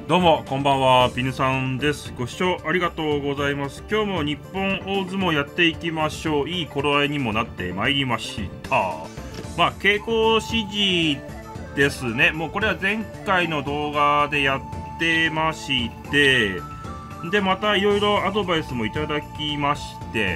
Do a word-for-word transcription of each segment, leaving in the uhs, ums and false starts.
どうもこんばんは、ピヌさんです。ご視聴ありがとうございます。今日も日本大相撲やっていきましょう。いい頃合いにもなってまいりました。まあ稽古指示ですね。もうこれは前回の動画でやってまして、でまたいろいろアドバイスもいただきまして、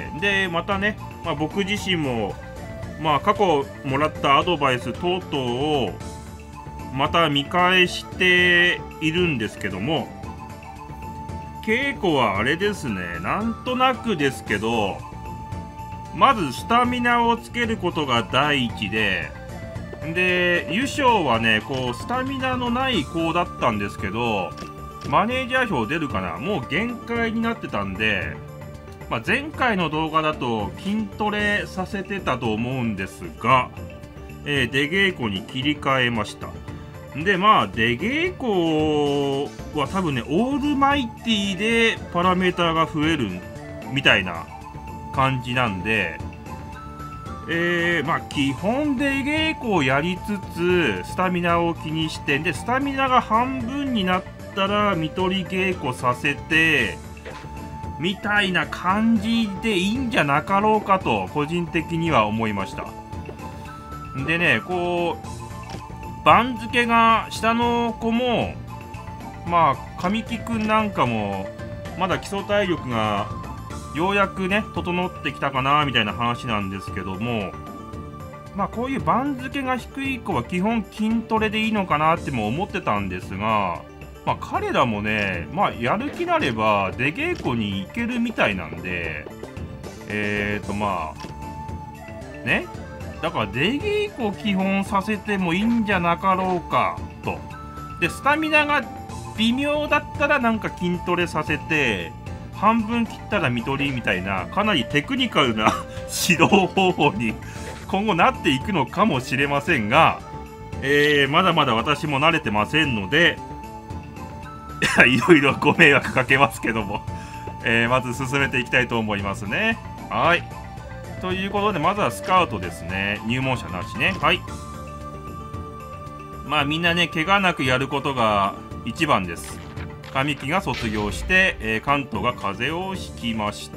でまたね、まあ、僕自身もまあ過去もらったアドバイス等々をまた見返しているんですけども、稽古はあれですね、なんとなくですけど、まずスタミナをつけることが第一で、で優勝はね、こうスタミナのない子だったんですけど、マネージャー票出るかな、もう限界になってたんで、まあ、前回の動画だと筋トレさせてたと思うんですが、えー、出稽古に切り替えました。でまあ出稽古は多分ね、オールマイティでパラメーターが増えるみたいな感じなんで、えー、まあ基本出稽古をやりつつスタミナを気にして、でスタミナが半分になったら見取り稽古させてみたいな感じでいいんじゃなかろうかと個人的には思いました。でね、こう番付が下の子も、まあ神木くんなんかもまだ基礎体力がようやくね整ってきたかなみたいな話なんですけども、まあこういう番付が低い子は基本筋トレでいいのかなっても思ってたんですが、まあ彼らもね、まあやる気なれば出稽古に行けるみたいなんで、えーとまあね、だから出稽古を基本させてもいいんじゃなかろうかと。でスタミナが微妙だったらなんか筋トレさせて、半分切ったら見取りみたいな、かなりテクニカルな指導方法に今後なっていくのかもしれませんが、えー、まだまだ私も慣れてませんのでいろいろご迷惑かけますけども、えー、まず進めていきたいと思いますね。はい、ということでまずはスカウトですね。入門者なしね。はい、まあみんなね怪我なくやることが一番です。神木が卒業して、えー、関東が風邪をひきました。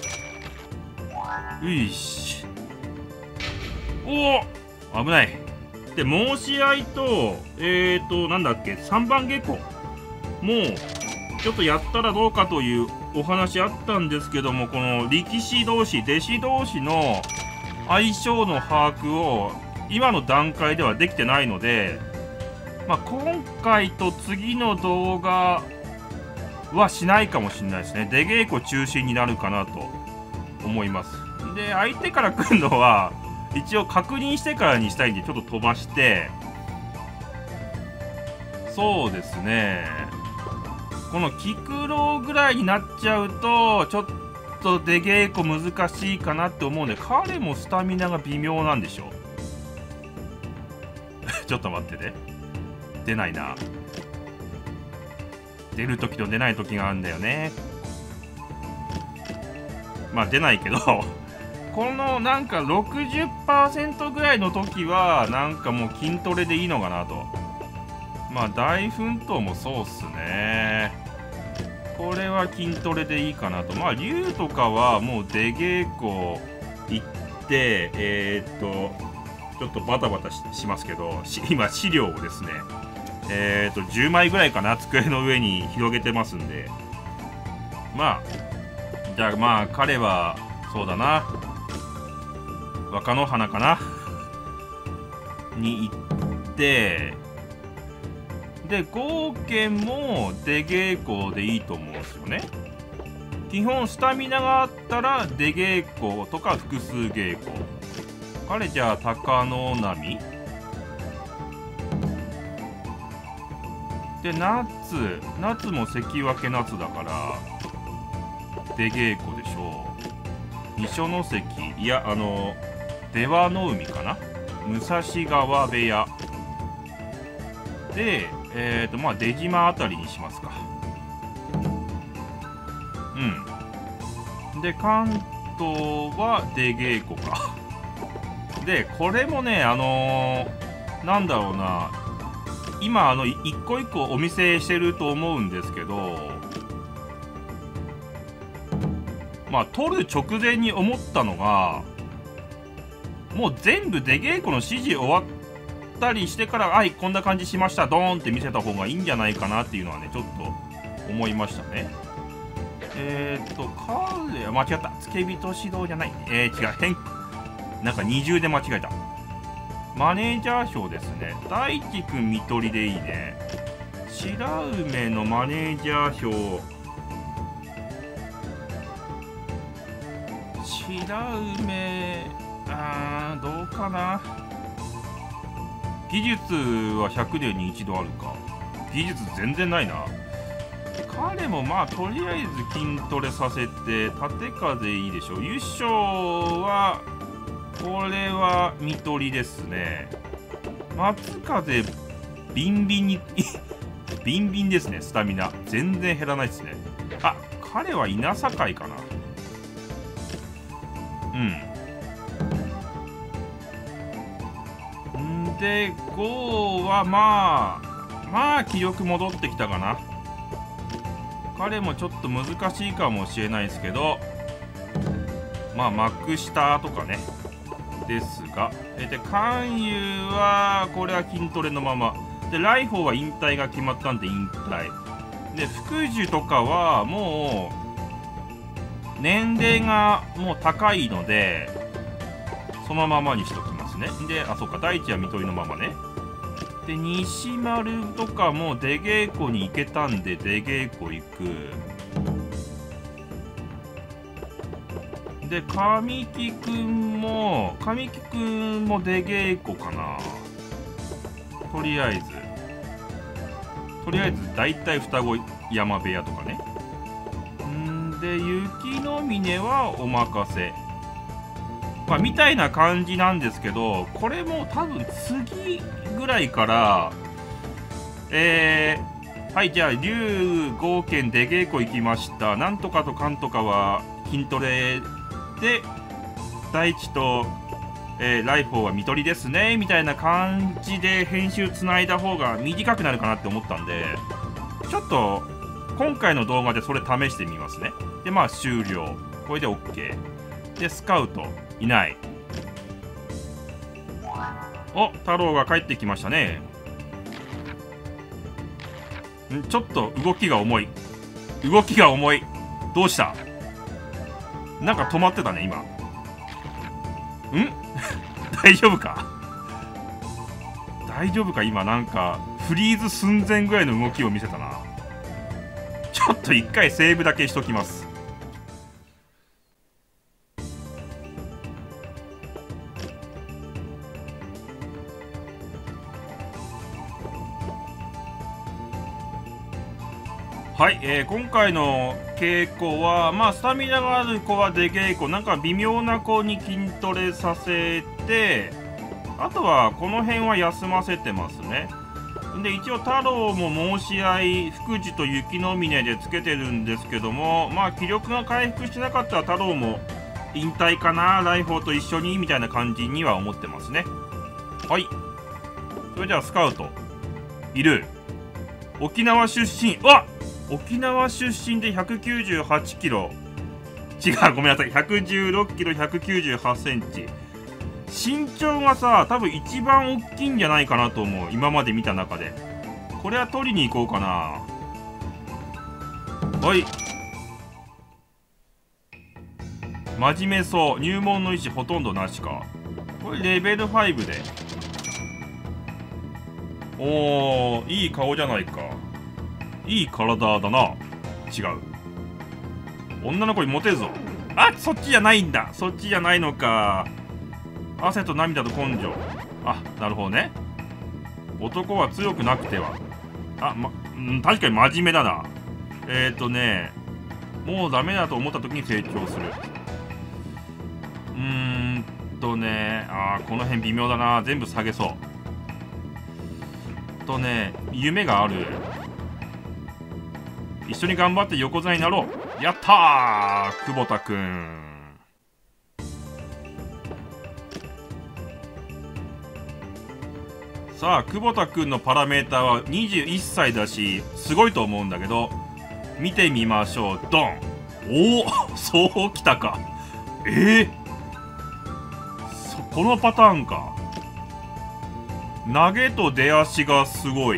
ういし、おお危ない。で申し合いとえーとなんだっけ、さんばん稽古もうちょっとやったらどうかというお話あったんですけども、この力士同士弟子同士の相性の把握を今の段階ではできてないので、まあ、今回と次の動画はしないかもしれないですね。出稽古中心になるかなと思います。で相手から来るのは一応確認してからにしたいんで、ちょっと飛ばして、そうですね、この菊郎ぐらいになっちゃうとちょっと出稽古難しいかなって思うんで、彼もスタミナが微妙なんでしょちょっと待ってね、出ないな。出る時と出ない時があるんだよね。まあ出ないけどこのなんか ろくじゅっパーセント ぐらいの時はなんかもう筋トレでいいのかなと。まあ大奮闘もそうっすね。これは筋トレでいいかなと。まあ龍とかはもう出稽古行ってえー、っとちょっとバタバタ し, しますけど、今資料をですね、えー、っとじゅうまいぐらいかな、机の上に広げてますんで、まあじゃあまあ彼はそうだな、若乃花かなに行って、で合憲も出稽古でいいと思うんですよね。基本スタミナがあったら出稽古とか複数稽古。彼じゃあ貴ノ浪で、夏夏も関脇夏だから出稽古でしょう。二所ノ関、いやあの出羽の海かな、武蔵川部屋で、えーとまあ出島あたりにしますか。うんで関東は出稽古かでこれもね、あのー、なんだろうな、 今あの一個一個お見せしてると思うんですけど、まあ撮る直前に思ったのが、もう全部出稽古の指示終わったりしてから、はいこんな感じしましたドーンって見せた方がいいんじゃないかなっていうのはねちょっと思いましたね。えーっと彼は間違った、付け人指導じゃない、えー、違う変なんか二重で間違えた。マネージャー票ですね。大地くん見取りでいいね。白梅のマネージャー票、白梅、あーどうかな。技術はひゃくねんに一度あるか。技術全然ないな。彼もまあとりあえず筋トレさせて縦風いいでしょ。優勝はこれは見取りですね。松風ビンビンにビンビンですね。スタミナ全然減らないですね。あ、彼は稲境かな。うんんでゴーはまあまあ気力戻ってきたかな。彼もちょっと難しいかもしれないですけど、まあ幕下とかねですが、えで関羽はこれは筋トレのままで、来訪は引退が決まったんで引退で、福寿とかはもう年齢がもう高いのでそのままにしときますね。で、あ、そっか、大地は見取りのままね。で西丸とかも出稽古に行けたんで出稽古行く。で神木くんも神木くんも出稽古かな。とりあえずとりあえずだいたい双子山部屋とかね。んで雪の峰はお任せ、まあみたいな感じなんですけど、これも多分次ぐらいからえー、はい、じゃあ竜豪剣出稽古行きました、なんとかとかんとかは筋トレで大地と、えー、ライフォーは見取りですねみたいな感じで編集つないだ方が短くなるかなって思ったんで、ちょっと今回の動画でそれ試してみますね。でまあ終了、これで OK で、スカウトいない。お、太郎が帰ってきましたね。んちょっと動きが重い動きが重いどうした？なんか止まってたね今。ん大丈夫か大丈夫か今なんかフリーズ寸前ぐらいの動きを見せたな。ちょっと一回セーブだけしときます。はい、えー、今回の稽古はまあスタミナがある子は出稽古、なんか微妙な子に筋トレさせて、あとはこの辺は休ませてますね。で一応太郎も申し合い福寿と雪の峰でつけてるんですけども、まあ気力が回復してなかったら太郎も引退かな、来訪と一緒にみたいな感じには思ってますね。はい、それではスカウトいる。沖縄出身、うわっ沖縄出身でひゃくきゅうじゅうはちキロ、違うごめんなさいひゃくじゅうろっキロひゃくきゅうじゅうはちセンチ、身長がさ多分一番大きいんじゃないかなと思う、今まで見た中で。これは取りに行こうかな。はい、真面目そう、入門の意思ほとんどなしか。これレベルごで、おーいい顔じゃないか、いい体だな。違う、女の子にモテるぞ。あ、そっちじゃないんだ、そっちじゃないのか。汗と涙と根性、あ、なるほどね。男は強くなくては、あ、ま、うん、確かに真面目だな。えーとねもうダメだと思った時に成長する。うーんとねあーこの辺微妙だな、全部下げそうとね、夢がある。一緒に頑張って横綱になろう。やったー久保田くん。 さあ久保田くんのパラメーターはにじゅういっさいだしすごいと思うんだけど、見てみましょう。ドン。おおそうきたか。えー、そこのパターンか。投げと出足がすごい。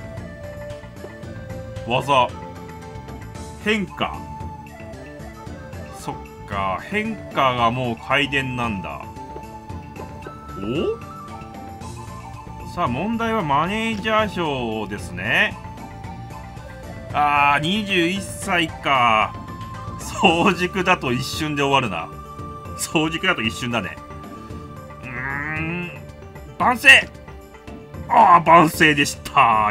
技変化、そっか、変化がもう回転なんだ。お、さあ問題はマネージャー賞ですね。あーにじゅういっさいか。早熟だと一瞬で終わるな。早熟だと一瞬だね。うーん、万世。ああ万世でした。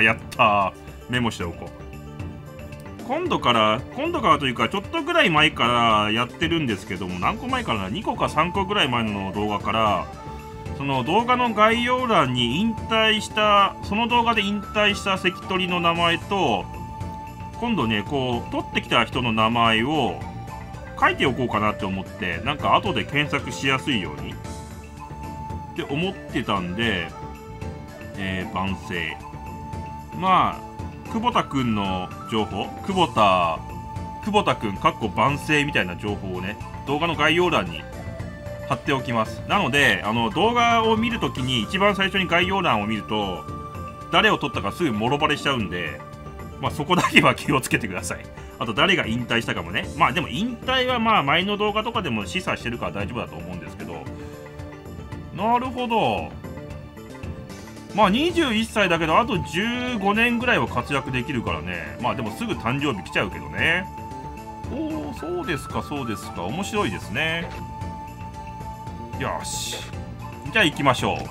やったー。メモしておこう。今度から今度からというかちょっとぐらい前からやってるんですけども、何個前からな、にこかさんこぐらい前の動画から、その動画の概要欄に引退したその動画で引退した関取の名前と、今度ねこう取ってきた人の名前を書いておこうかなって思って、なんか後で検索しやすいようにって思ってたんで、えー、番宣、まあ久保田くんの情報、久保田久保田くんかっこ番宣みたいな情報をね動画の概要欄に貼っておきます。なのであの動画を見るときに一番最初に概要欄を見ると誰を撮ったかすぐもろバレしちゃうんで、まあそこだけは気をつけてください。あと誰が引退したかもね。まあでも引退はまあ前の動画とかでも示唆してるから大丈夫だと思うんですけど。なるほど。まあにじゅういっさいだけどあとじゅうごねんぐらいは活躍できるからね。まあでもすぐ誕生日来ちゃうけどね。おお、そうですかそうですか、面白いですね。よし、じゃあ行きましょ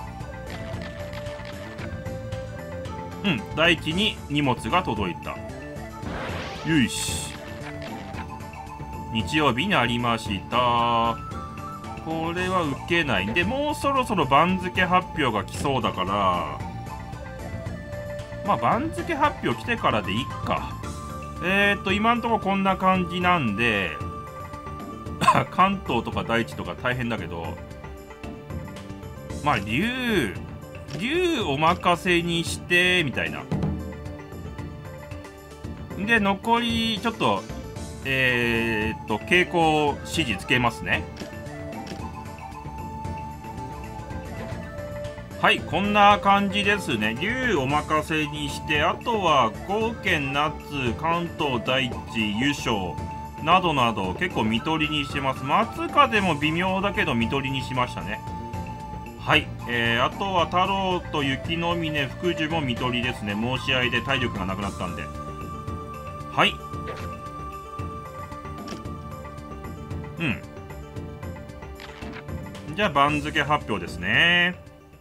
う。うん、大地に荷物が届いた。よし、日曜日になりました。これは受けないんで、もうそろそろ番付発表が来そうだから、まあ番付発表来てからでいいか。えーっと今んとここんな感じなんで関東とか大地とか大変だけど、まあ竜竜お任せにしてみたいな。で残りちょっとえーっと傾向指示つけますね。はい、こんな感じですね。竜お任せにして、あとは高県ナッツ、関東大地優勝などなど結構見取りにしてます。松風も微妙だけど見取りにしましたね。はい、えー、あとは太郎と雪の峰、福寿も見取りですね。申し合いで体力がなくなったんで。はい、うんじゃあ番付発表ですね。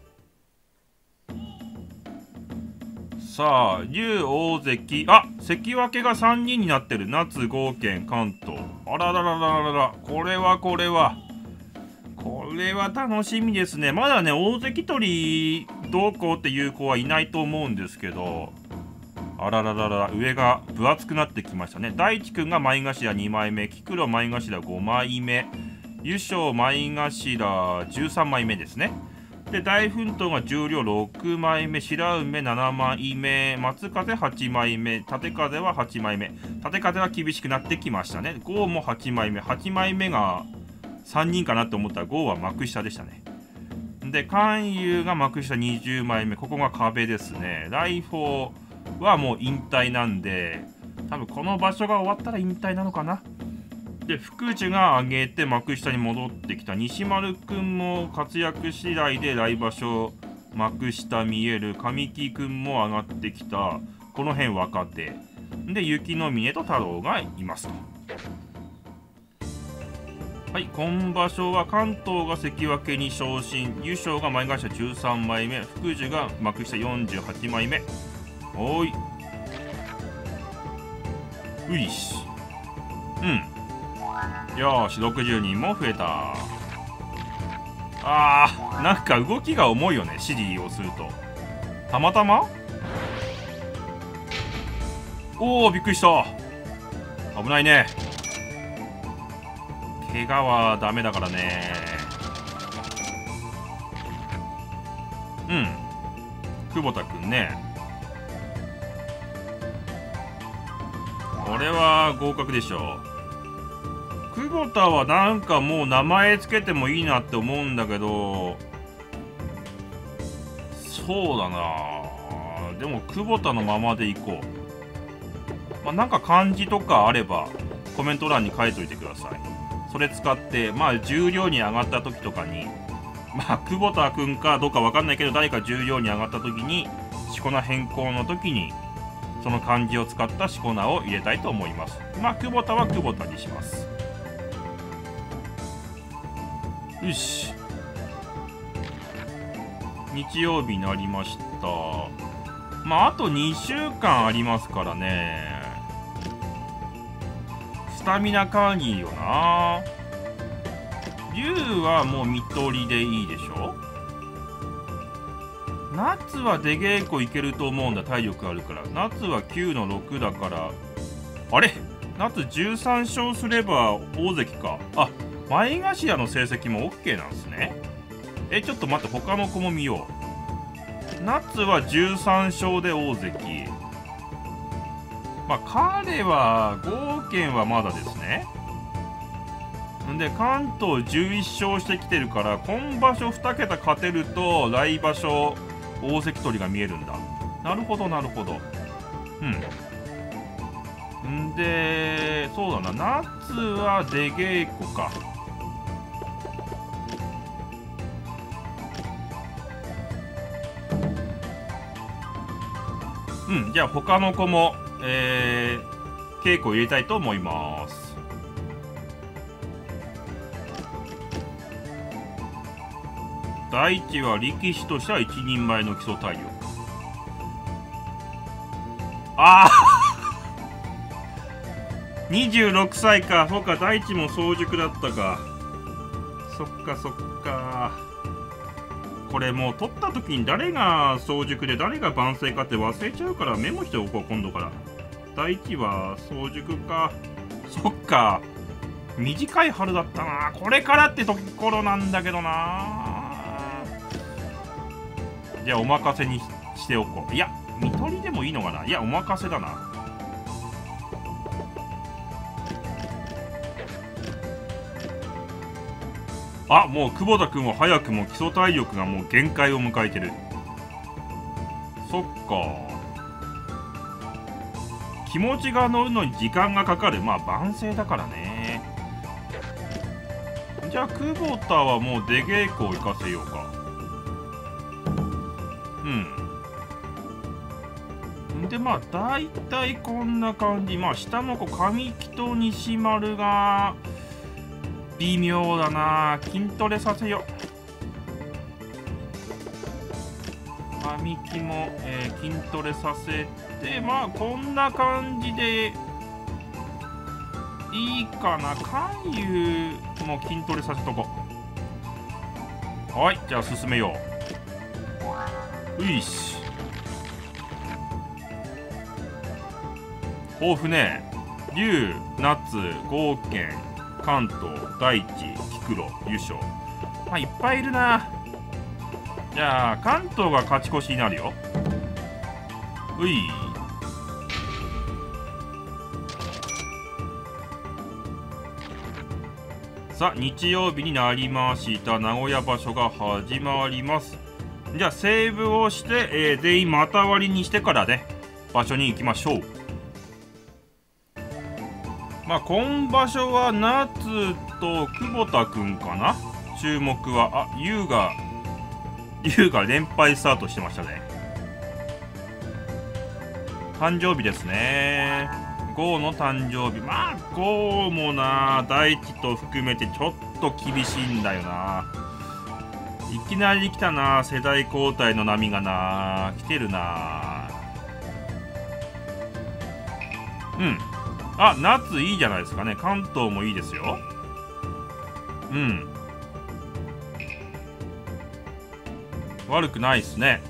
さあ竜大関、あ関脇がさんにんになってる。夏合県関東、あらららららら、これはこれはこれは楽しみですね。まだね大関取りどうこうっていう子はいないと思うんですけど、あらららら、上が分厚くなってきましたね。大地くんが前頭にまいめ、キクロ前頭ごまいめ、優勝前頭じゅうさんまいめですね。で大奮闘が重量ろくまいめ、白梅ななまいめ、松風はちまいめ、縦風ははちまいめ。縦風は厳しくなってきましたね。豪もはちまいめ、はちまいめがさんにんかなって思ったら豪は幕下でしたね。で関羽が幕下にじゅうまいめ、ここが壁ですね。来訪はもう引退なんで、多分この場所が終わったら引退なのかな。で福寿が上げて幕下に戻ってきた。西丸くんも活躍次第で来場所幕下見える。神木くんも上がってきた。この辺若手で雪の峰と太郎がいますと。はい、今場所は関東が関脇に昇進、優勝が前頭じゅうさんまいめ、福寿が幕下よんじゅうはちまいめ。おーいういし、うんよーし、ろくじゅうにんも増えた。あー、なんか動きが重いよね、指示をすると。たまたまおー、びっくりした。危ないね。怪我はダメだからね。うん久保田くんね。これは合格でしょう。久保田はなんかもう名前つけてもいいなって思うんだけど、そうだな。でも久保田のままでいこう。まあ、なんか漢字とかあればコメント欄に書いといてください。それ使ってまあ重量に上がった時とかに、まあ久保田くんかどうかわかんないけど、誰か重量に上がった時にしこ名変更の時にその漢字を使ったしこ名を入れたいと思います。まあ久保田は久保田にします。よし、日曜日になりました。まああとにしゅうかんありますからね。スタミナ会議よな。龍はもう見取りでいいでしょ。夏は出稽古いけると思うんだ。体力あるから。夏はきゅうのろくだから、あれ夏じゅうさんしょうすれば大関か。あ、前頭の成績も OK なんですね。え、ちょっと待って、他の子も見よう。夏はじゅうさんしょうで大関。まあ彼は合憲はまだですね。んで関東じゅういっしょうしてきてるから、今場所にけた勝てると来場所大関取りが見えるんだ。なるほどなるほど。うん。んでそうだな、夏は出稽古か。うん、じゃあ他の子も、えー、稽古入れたいと思います。第一は力士としては一人前の基礎体力。ああにじゅうろくさいか。そうか、第一も早熟だったか。そっかそっか。これもう取った時に誰が早熟で誰が万世かって忘れちゃうからメモしておこう、今度から。第一は早熟か。そっか、短い春だったな。これからってところなんだけどな。じゃあお任せにしておこう。いや、見取りでもいいのかな。いや、お任せだな。あ、もう久保田君は早くも基礎体力がもう限界を迎えてる。そっか。気持ちが乗るのに時間がかかる。まあ万世だからね。じゃあ久保田はもう出稽古を行かせようか。うん。でまあ大体こんな感じ。まあ下の子神木と西丸が微妙だな。筋トレさせよう。神木も、えー、筋トレさせて、まあこんな感じでいいかな。関羽も筋トレさせとこう。はい、じゃあ進めよう。ういし。豊富ね。龍、夏、合憲、関東、大地、菊路、優勝。まあいっぱいいるな。じゃあ関東が勝ち越しになるよ。うい。さあ日曜日になりました。名古屋場所が始まります。じゃあセーブをして、えー、全員また割りにしてからね場所に行きましょう。まあ今場所は夏と久保田くんかな。注目はあ、優が優が連敗スタートしてましたね。誕生日ですね。ゴーの誕生日。まあゴーもな、大地と含めてちょっと厳しいんだよな。いきなり来たな、世代交代の波がな。来てるな。うん。あ、夏いいじゃないですかね。関東もいいですよ。うん。悪くないっすね。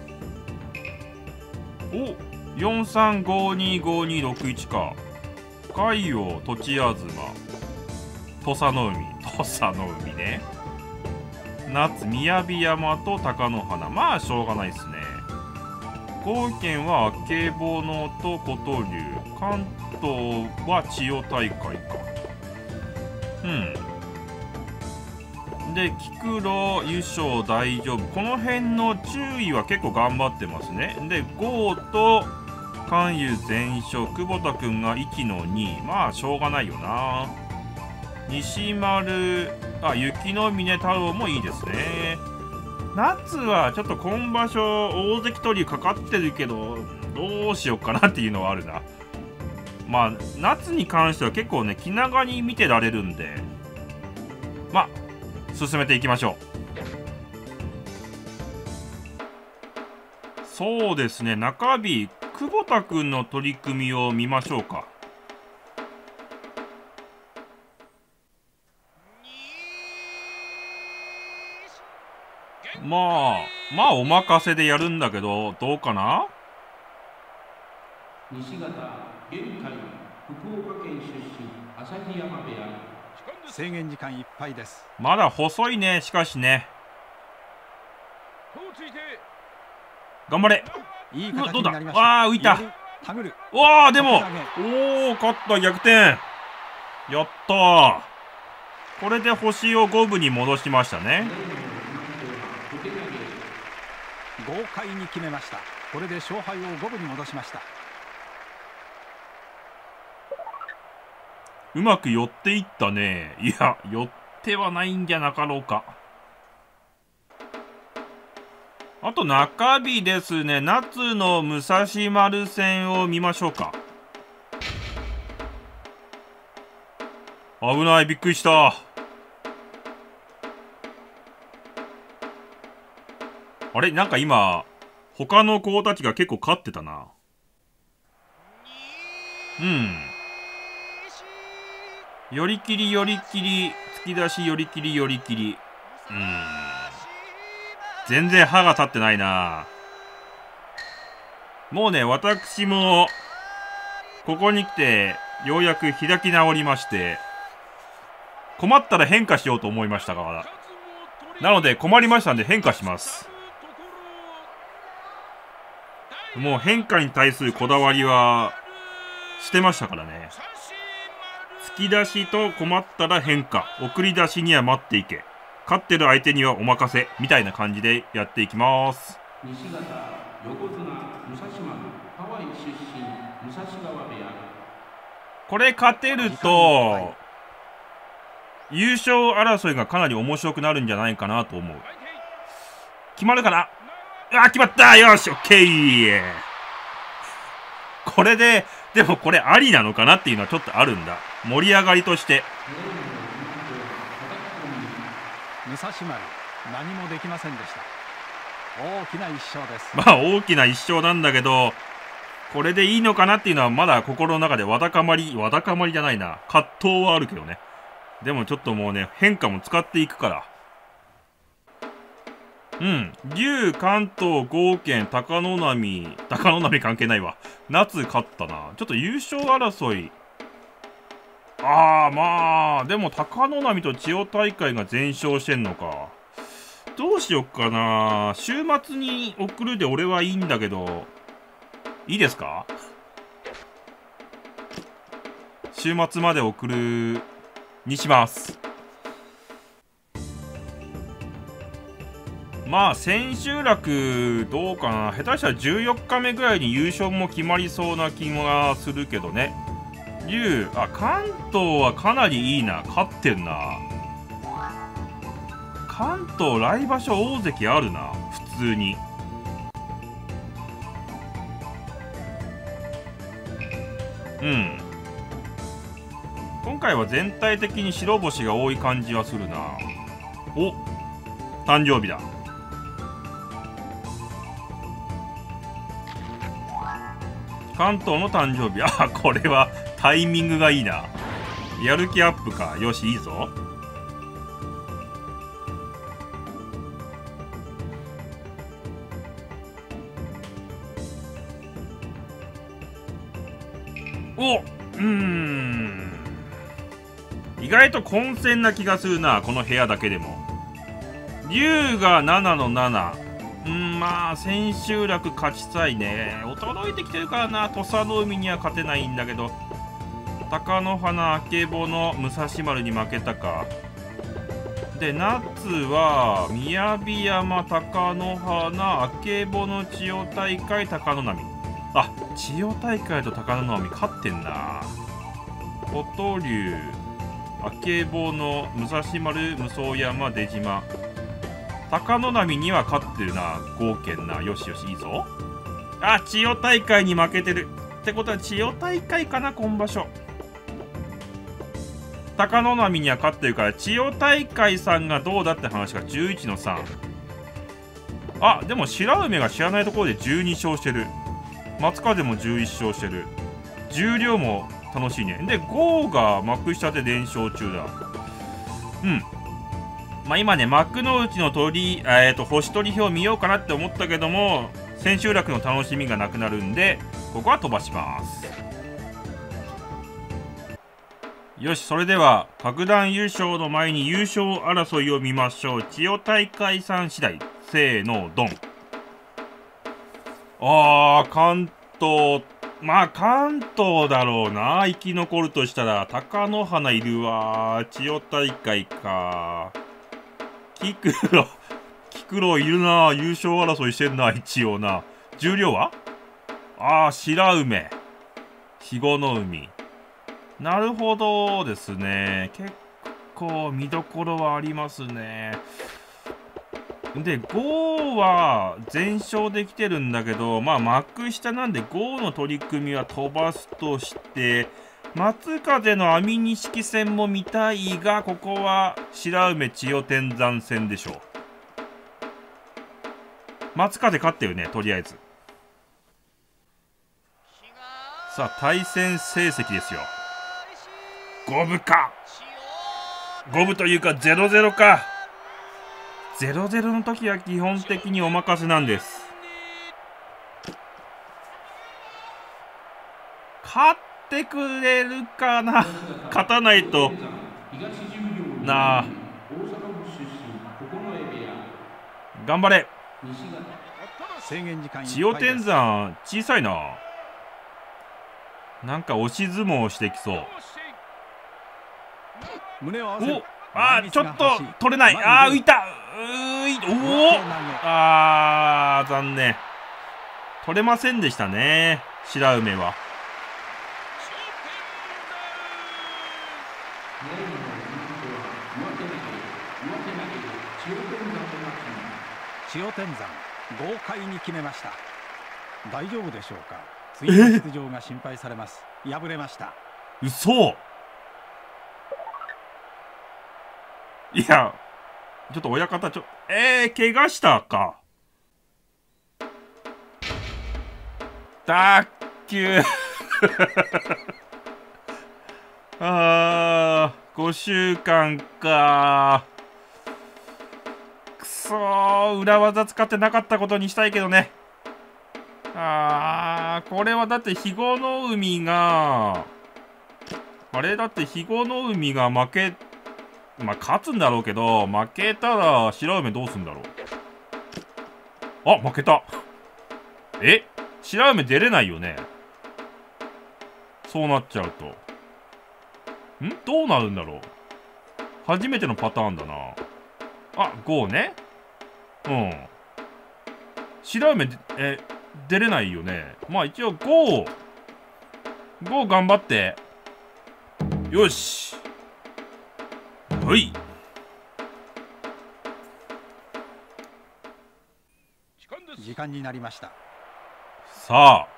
お、よんさんごにごにろくいちか。海洋、栃東、土佐の海、土佐の海ね。夏、雅山と貴乃花。まあしょうがないっすね。 豪剣はあけぼのと琴龍。関東は千代大海か。うん。で、菊路、優勝大丈夫。この辺の注意は結構頑張ってますね。で、豪と関羽全勝。久保田くんがいちのに。まあ、しょうがないよな。西丸、あ、雪の峰太郎もいいですね。夏はちょっと今場所大関取りかかってるけど、どうしようかなっていうのはあるな。まあ、夏に関しては結構ね、気長に見てられるんで、まあ、進めていきましょう。そうですね、中日、久保田くんの取り組みを見ましょうか。まあ、まあお任せでやるんだけど、どうかな。 西方現在福岡県出身旭山部屋。 制限時間いっぱいです。 まだ細いね。しかしね、頑張れ。 いい形になりました。 わあ、浮いた。わあ、でも、おお、勝った。逆転。やったー。これで星を五分に戻しましたね。 豪快に決めました。これで勝敗を五分に戻しました。 うまく寄っていったね。いや、寄ってはないんじゃなかろうか。あと中日ですね。夏の武蔵丸戦を見ましょうか。危ない、びっくりした。あれ、なんか今他の子たちが結構勝ってたな。うん。寄り切り寄り切り、突き出し寄り切り寄り切り。うん。全然歯が立ってないな。もうね、私もここに来てようやく開き直りまして、困ったら変化しようと思いましたが、なので困りましたんで変化します。もう変化に対するこだわりはしてましたからね。突き出しと困ったら変化、送り出しには待っていけ、勝ってる相手にはお任せみたいな感じでやっていきます。 西方横綱武蔵丸ハワイ出身武蔵川部屋。 これ勝てると優勝争いがかなり面白くなるんじゃないかなと思う。決まるかな。あ、決まった。よし、オッケー。これででもこれありなのかなっていうのはちょっとあるんだ。盛り上がりとして武蔵丸何もできませんでした。大きな一勝です。 まあ大きな一勝なんだけど、これでいいのかなっていうのはまだ心の中でわだかまりわだかまりじゃないな、葛藤はあるけどね。でもちょっともうね、変化も使っていくから。うん。龍、関東、豪剣、貴ノ浪。貴ノ浪関係ないわ。夏勝ったな。ちょっと優勝争い。ああ、まあ、でも貴ノ浪と千代大海が全勝してんのか。どうしよっかな。週末に送るで俺はいいんだけど、いいですか？週末まで送るにします。まあ千秋楽どうかな。下手したらじゅうよっかめぐらいに優勝も決まりそうな気がするけどね。龍、あ、関東はかなりいいな。勝ってんな。関東来場所大関あるな、普通に。うん。今回は全体的に白星が多い感じはするな。お、誕生日だ。関東の誕生日。あ、これはタイミングがいいな。やる気アップか。よし、いいぞ。お、うーん。意外と混戦な気がするな、この部屋だけでも。龍がななのなな。うーん、 ん、まあ千秋楽勝ちたいね。衰えてきてるからな。土佐の海には勝てないんだけど、貴乃花、あけぼの、武蔵丸に負けたか。で夏は雅山、貴乃花、あけぼの、千代大海、貴乃浪。あ、千代大海と貴乃浪勝ってんな。琴龍、あけぼの、武蔵丸、武双山、出島。貴乃浪には勝ってるな。豪健な。よしよし、いいぞ。あ、千代大海に負けてるってことは千代大海かな、今場所。貴乃浪には勝ってるから、千代大海さんがどうだって話がじゅういちのさん。あ、でも白梅が知らないところでじゅうに勝してる。松風もじゅういっ勝してる。十両も楽しいね。で郷が幕下で連勝中だ。うん、まあ今ね、幕内の取り、えーと星取り表見ようかなって思ったけども、千秋楽の楽しみがなくなるんで、ここは飛ばします。よし、それでは各段優勝の前に優勝争いを見ましょう。千代大海さん次第。せーの、ドン。あー、関東、まあ関東だろうな。生き残るとしたら貴乃花いるわ。千代大海か。菊路、菊路いるな。優勝争いしてんな、一応な。十両はあー、白梅、肥後の海。なるほどですね。結構見どころはありますね。で、ゴーは全勝できてるんだけど、まあ幕下なんでゴーの取り組みは飛ばすとして、松風の網錦戦も見たいが、ここは白梅千代天山戦でしょう。松風勝ったよね、とりあえず。さあ、対戦成績ですよ。五分か。五分というかゼロゼロか。ゼロゼロの時は基本的にお任せなんです。勝ってくれるかな。勝たないとなあ。頑張れ。千代天山小さいな。なんか押し相撲してきそう。お、あー、ちょっと取れない。あー、浮いた。うい、おお、あー、残念。取れませんでしたね、白梅は。 千代天山豪快に決めました。大丈夫でしょうか。次の出場が心配されます。敗れました。 うそ。いや、ちょっと親方ちょえー、怪我したか。卓球あー、ごしゅうかんか。くそー、裏技使ってなかったことにしたいけどね。あー、これはだって肥後の海があれだって肥後の海が負け、まあ勝つんだろうけど、負けたら白梅どうすんだろう。あ、負けた。え、白梅出れないよね、そうなっちゃうと。ん、どうなるんだろう。初めてのパターンだな。あ、ごね。うん、白梅え出れないよね。まあ一応ご、ご頑張って。よし。はい。 時間になりました。 さあ。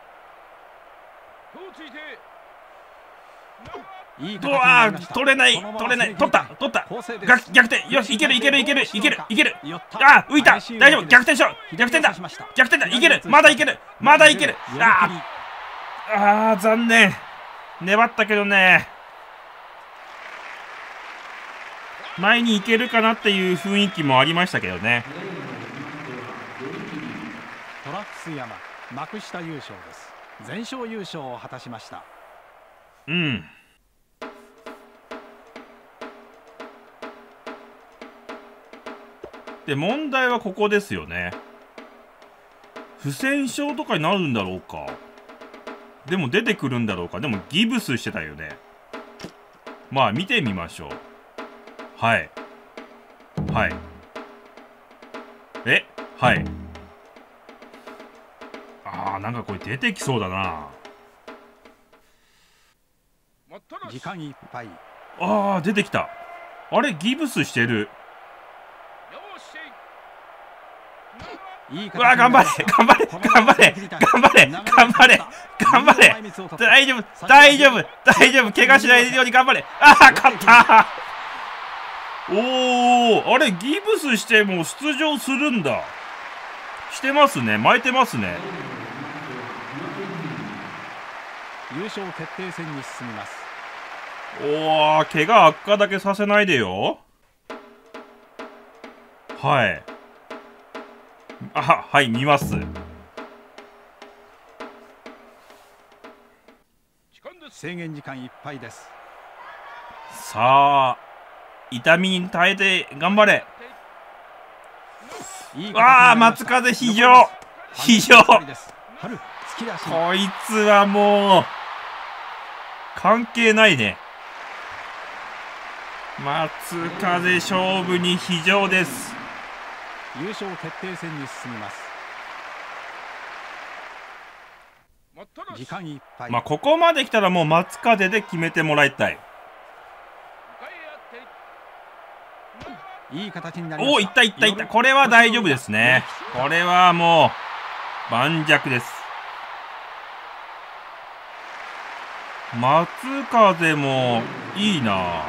いいとあー、取れない、取れない、取った、取った。逆転、よし、いける、いける、いける、いける、いける。あー、浮いた、大丈夫、逆転しろ、逆転だ、逆転だ、いける、まだいける、まだいける。あー、あー、残念。粘ったけどね。前に行けるかなっていう雰囲気もありましたけどね。 トラックス山幕下優勝です。全勝優勝を果たしました。 うん。で問題はここですよね。 不戦勝とかになるんだろうか。でも出てくるんだろうか。でもギブスしてたよね。まあ見てみましょう。はいはいえはい。あー、なんかこれ出てきそうだな。 時間いっぱい。 あー、出てきた。あれ、ギブスしてる。うわ、頑張れ頑張れ頑張れ頑張れ頑張れ頑張れ。大丈夫大丈夫大丈夫。怪我しないように頑張れ。ああ、勝ったおお、あれ、ギブスしても出場するんだ。してますね。巻いてますね。 優勝決定戦に進みます。 おお、怪我悪化だけさせないでよ。はい。あ、はい、見ます。 制限時間いっぱいです。 さあ、痛みに耐えて頑張れ。わあ、松風非常非常。こいつはもう関係ないね。松風勝負に非常です。 優勝決定戦に進みます。時間いっぱい。 まあここまで来たらもう松風で決めてもらいたい。 いい形になりました。 おお、いったいったいった。これは大丈夫ですね。これはもう盤石です。松風もいいな。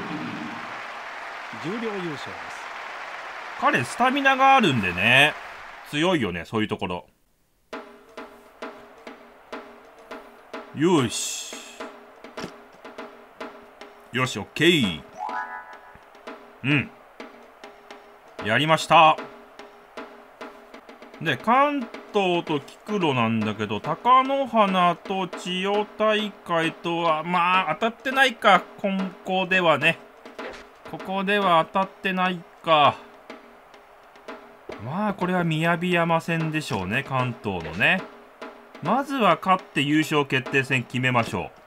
重量優勝です。 彼スタミナがあるんでね、強いよね、そういうところ。よしよし、オッケー。うん、やりました。で、関東と菊路なんだけど、貴乃花と千代大海とはまあ当たってないか。ここではね、ここでは当たってないか。まあこれは雅山戦でしょうね、関東のね。まずは勝って優勝決定戦決めましょ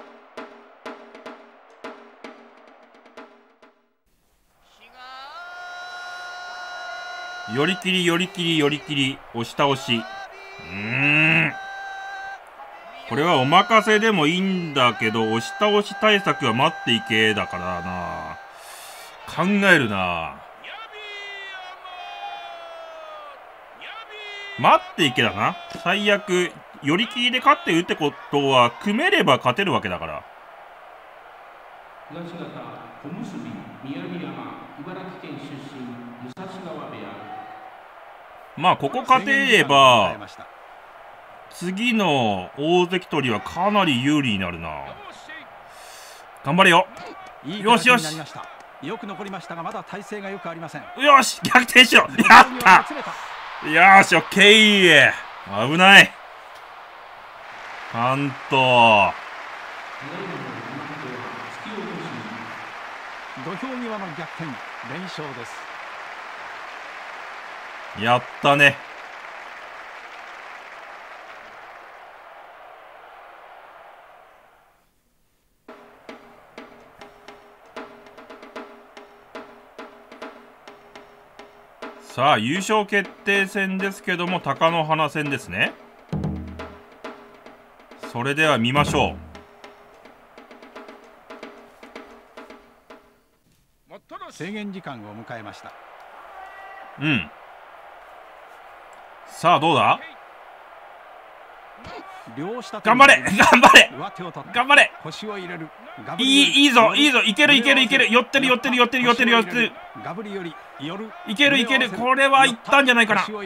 う。寄り切り寄り切り寄り切り押し倒し。うーん、これはお任せでもいいんだけど、押し倒し対策は待っていけだからな。考えるな。待っていけだな。最悪寄り切りで勝って打ってことは組めれば勝てるわけだから。 東方小結宮城山茨城県出身武蔵川部屋。 まあここ勝てれば次の大関取りはかなり有利になるな。頑張れよ。よしよし、 よく残りましたがまだ体勢がよくありません。 よし、逆転しろ。やった。よーし、オッケー。危ない。関東。 土俵際の逆転、連勝です。 やったね。さあ、優勝決定戦ですけども、貴乃花戦ですね。それでは見ましょう。 制限時間を迎えました。 うん。さあどうだ。頑張れ頑張れ頑張れ。いいいいぞいいぞ、いけるいけるいける。寄ってる寄ってる寄ってる寄ってる寄ってる。いけるいける。これはいったんじゃないかな。よ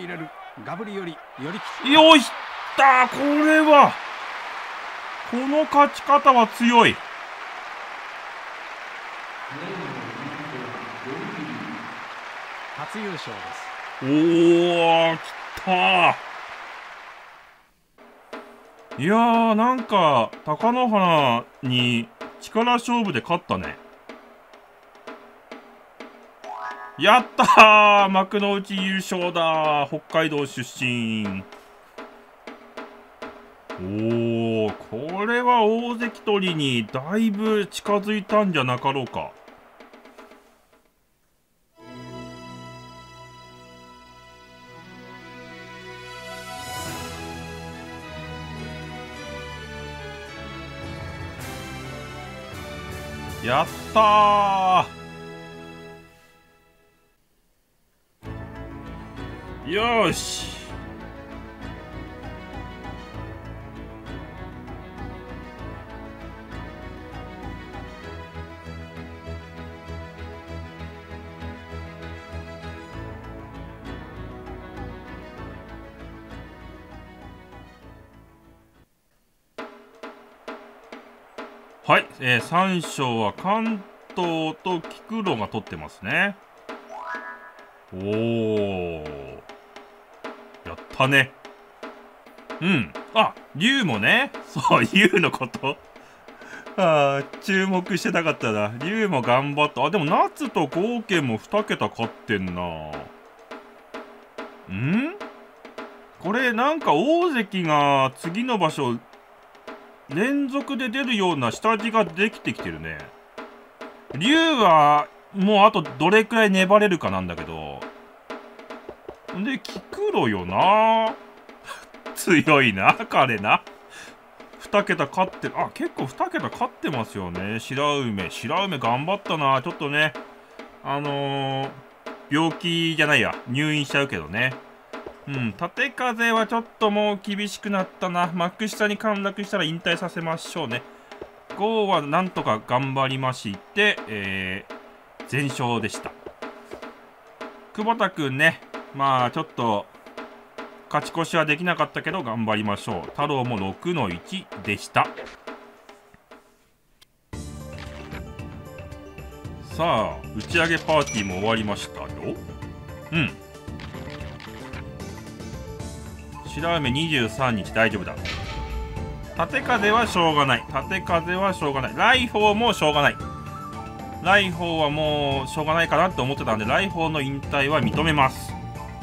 しったこれはこの勝ち方は強い。 初優勝です。 おー、きたー。いやー、なんか貴乃花に力勝負で勝ったね。やったー、幕内優勝だー。北海道出身。 おお、これは大関取りにだいぶ近づいたんじゃなかろうか。やったー。よーし。はい、えー、さん勝は関東と菊路が取ってますね。おー、やったね。うん。あ、龍もね。そう、龍のこと。ああ、注目してなかったな。龍も頑張った。あ、でも夏と豪健もに桁勝ってんな。んこれなんか大関が次の場所連続で出るような下地ができてきてるね。龍はもうあとどれくらい粘れるかなんだけど。で、菊路よな。強いな、彼な。に桁勝ってる。あ、結構に桁勝ってますよね。白梅。白梅頑張ったな。ちょっとね、あのー、病気じゃないや。入院しちゃうけどね。うん、縦風はちょっともう厳しくなったな。幕下に陥落したら引退させましょうね。ゴーはなんとか頑張りまして、えー、全勝でした。久保田くんね、まあちょっと勝ち越しはできなかったけど頑張りましょう。太郎もろくのいちでした。さあ、打ち上げパーティーも終わりましたよ。うん。白梅にじゅうさんにち大丈夫だ。縦風はしょうがない。縦風はしょうがない。来訪もしょうがない。来訪はもうしょうがないかなって思ってたんで、来訪の引退は認めます。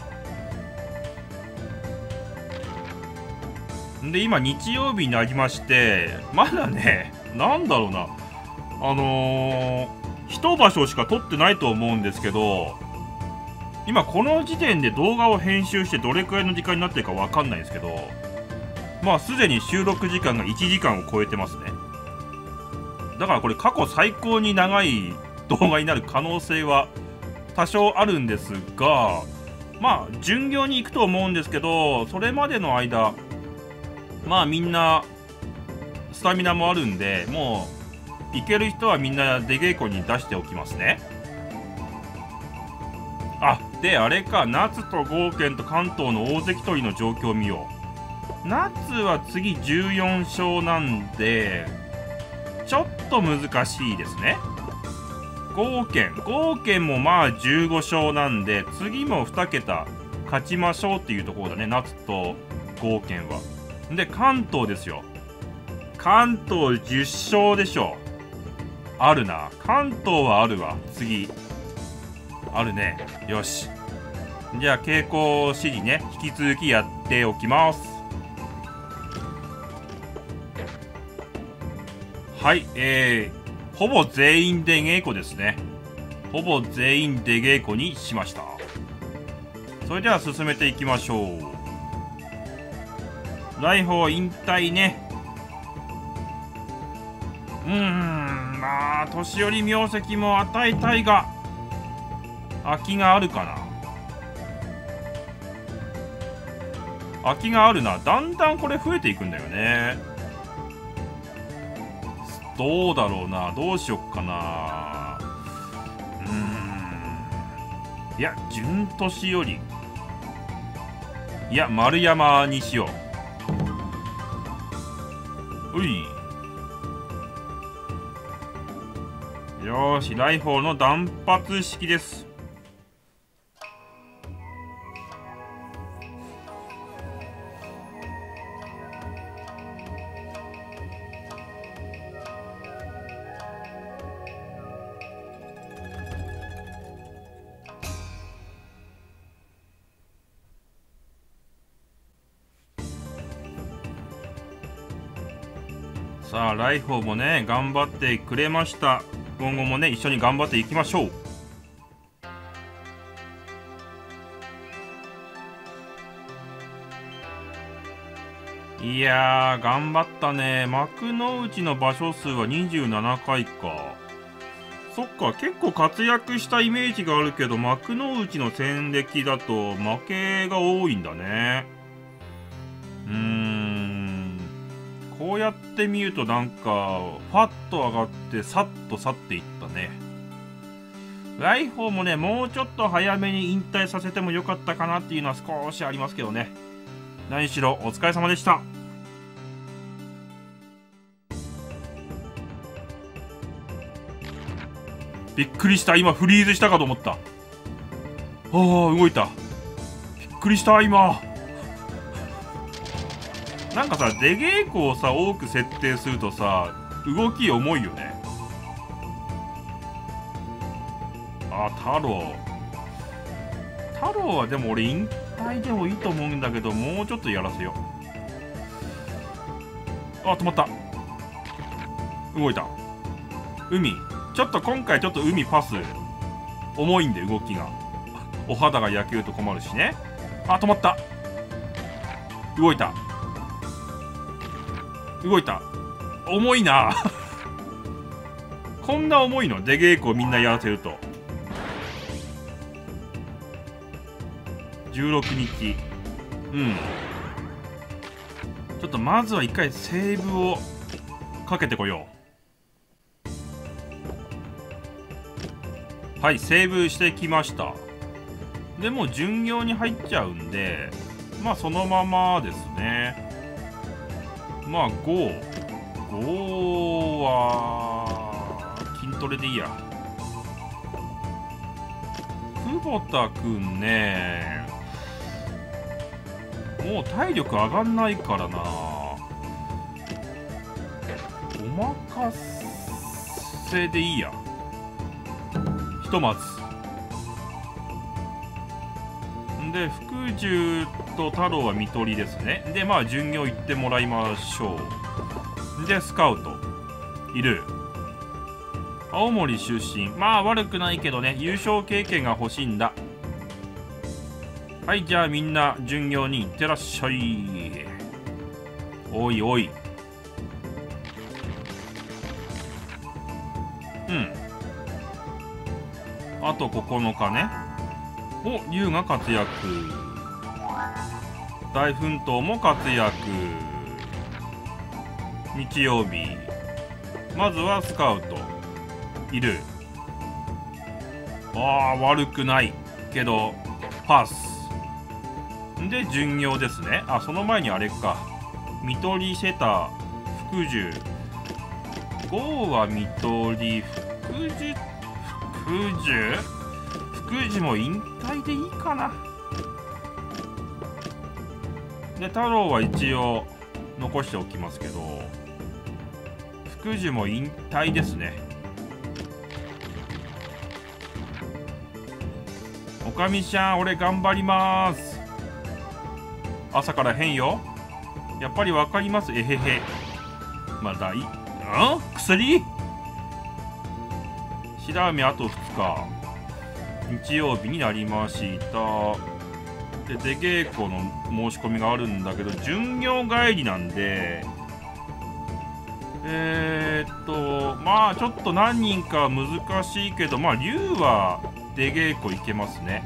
で、今日曜日になりまして、まだね、なんだろうな。あのー、一場所しか撮ってないと思うんですけど、今この時点で動画を編集してどれくらいの時間になってるかわかんないんですけど、まあすでに収録時間がいちじかんを超えてますね。だからこれ過去最高に長い動画になる可能性は多少あるんですが、まあ巡業に行くと思うんですけど、それまでの間まあみんなスタミナもあるんで、もう行ける人はみんな出稽古に出しておきますね。あ、であれか、夏と豪健と関東の大関取りの状況を見よう。夏は次じゅうよん勝なんでちょっと難しいですね。豪健豪健もまあじゅうご勝なんで、次もに桁勝ちましょうっていうところだね、夏と豪健は。で関東ですよ。関東じゅっ勝でしょ。あるな、関東はあるわ。次あるね。よし、じゃあ稽古指示ね、引き続きやっておきます。はい、えー、ほぼ全員で稽古ですね。ほぼ全員で稽古にしました。それでは進めていきましょう。来訪引退ね。うーん、まあ年寄り名跡も与えたいが空きがあるかな。空きがあるな。だんだんこれ増えていくんだよね。どうだろうな。どうしよっかな。うーん、いや準年寄り、いや丸山にしよう。うい、よーし、来訪の断髪式です。 さあ来訪もね頑張ってくれました。今後もね一緒に頑張っていきましょう。いやー頑張ったね。幕の内の場所数はにじゅうななかいか。そっか、結構活躍したイメージがあるけど、幕の内の戦歴だと負けが多いんだね。うーん、こうやって見るとなんかファッと上がってさっと去っていったね。来訪もねもうちょっと早めに引退させてもよかったかなっていうのは少しありますけどね。何しろお疲れ様でした。びっくりした。今フリーズしたかと思った。ああ動いた。びっくりした今。なんかさ出稽古をさ多く設定するとさ動き重いよね。あ太郎太郎はでも俺引退でもいいと思うんだけど、もうちょっとやらせよう。あ止まった。動いた。海ちょっと今回ちょっと海パス重いんで動きがお肌が焼けると困るしね。あ止まった。動いた動いた。重いなこんな重いの出稽古をみんなやらせると。じゅうろくにち。うんちょっとまずは一回セーブをかけてこよう。はいセーブしてきました。でもう巡業に入っちゃうんでまあそのままですね。まあごごは筋トレでいいや。久保田くんねもう体力上がんないからな。お任せでいいやひとまず。で福寿と太郎は看取りですね。でまあ巡業行ってもらいましょう。でスカウトいる。青森出身。まあ悪くないけどね優勝経験が欲しいんだ。はいじゃあみんな巡業に行ってらっしゃい。おいおい。うんあとここのかね。お龍が活躍。大奮闘も活躍。日曜日まずはスカウトいる。あー悪くないけどパスで巡業ですね。あその前にあれか看取りセタ福寿ゴーは看取り福寿福寿福寿も引退でいいかな。で太郎は一応残しておきますけど福寿も引退ですね。おかみちゃん俺頑張ります。朝から変よ。やっぱりわかります。えへへ。まだいん薬白梅あとふつか日曜日になりました。で出稽古の申し込みがあるんだけど巡業帰りなんでえー、っとまあちょっと何人か難しいけどまあ龍は出稽古行けますね。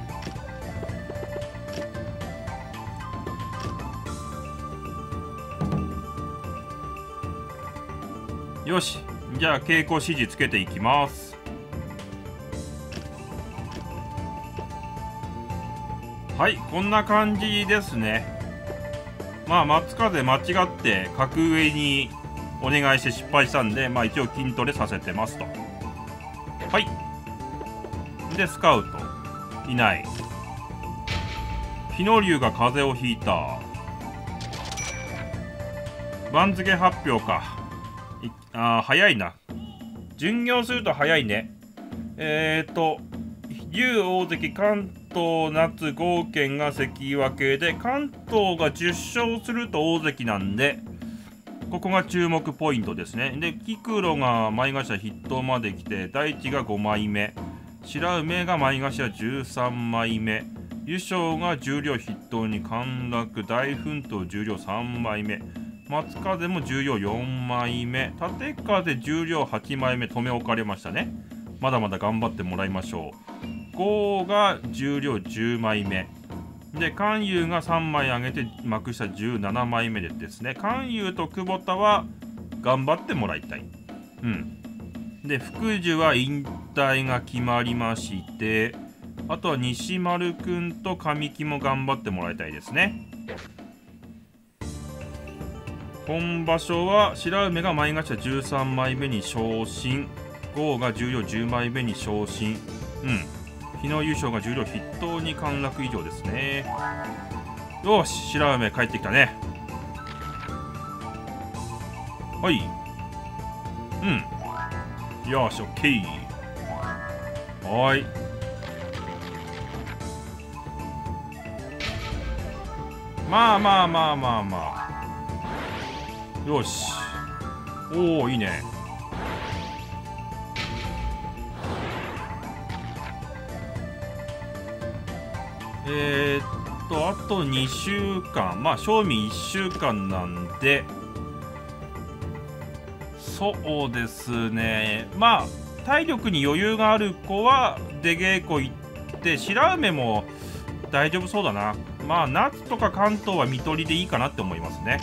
よしじゃあ稽古指示つけていきます。はいこんな感じですね。まあ松風間違って格上にお願いして失敗したんでまあ一応筋トレさせてますと。はいでスカウトいない。日野龍が風邪をひいた。番付発表か。あー早いな。巡業すると早いね。えーと龍大関関東夏合剣が関脇で関東がじゅっ勝すると大関なんでここが注目ポイントですね。で、キクロが前頭筆頭まで来て、大地がごまいめ、白梅が前頭じゅうさんまいめ、優勝が十両筆頭に陥落、大奮闘十両さんまいめ、松風も十両よんまいめ、立風十両はちまいめ、止め置かれましたね。まだまだ頑張ってもらいましょう。豪が十両じゅうまいめ。で、関羽がさんまい上げて幕下じゅうななまいめでですね、関羽と久保田は頑張ってもらいたい。うん。で、福寿は引退が決まりまして、あとは西丸くんと神木も頑張ってもらいたいですね。今場所は白梅が前頭じゅうさんまいめに昇進、豪が十両じゅうまいめに昇進。うん。日の優勝が十両筆頭に陥落以上ですね。よし、白梅帰ってきたね。はい。うん。よし、オッケー。はーい。まあまあまあまあまあ。よし。おお、いいね。えー、っと、あとにしゅうかん。まあ、賞味いっしゅうかんなんで、そうですね。まあ、体力に余裕がある子は出稽古行って、白梅も大丈夫そうだな。まあ、夏とか関東は水戸りでいいかなって思いますね。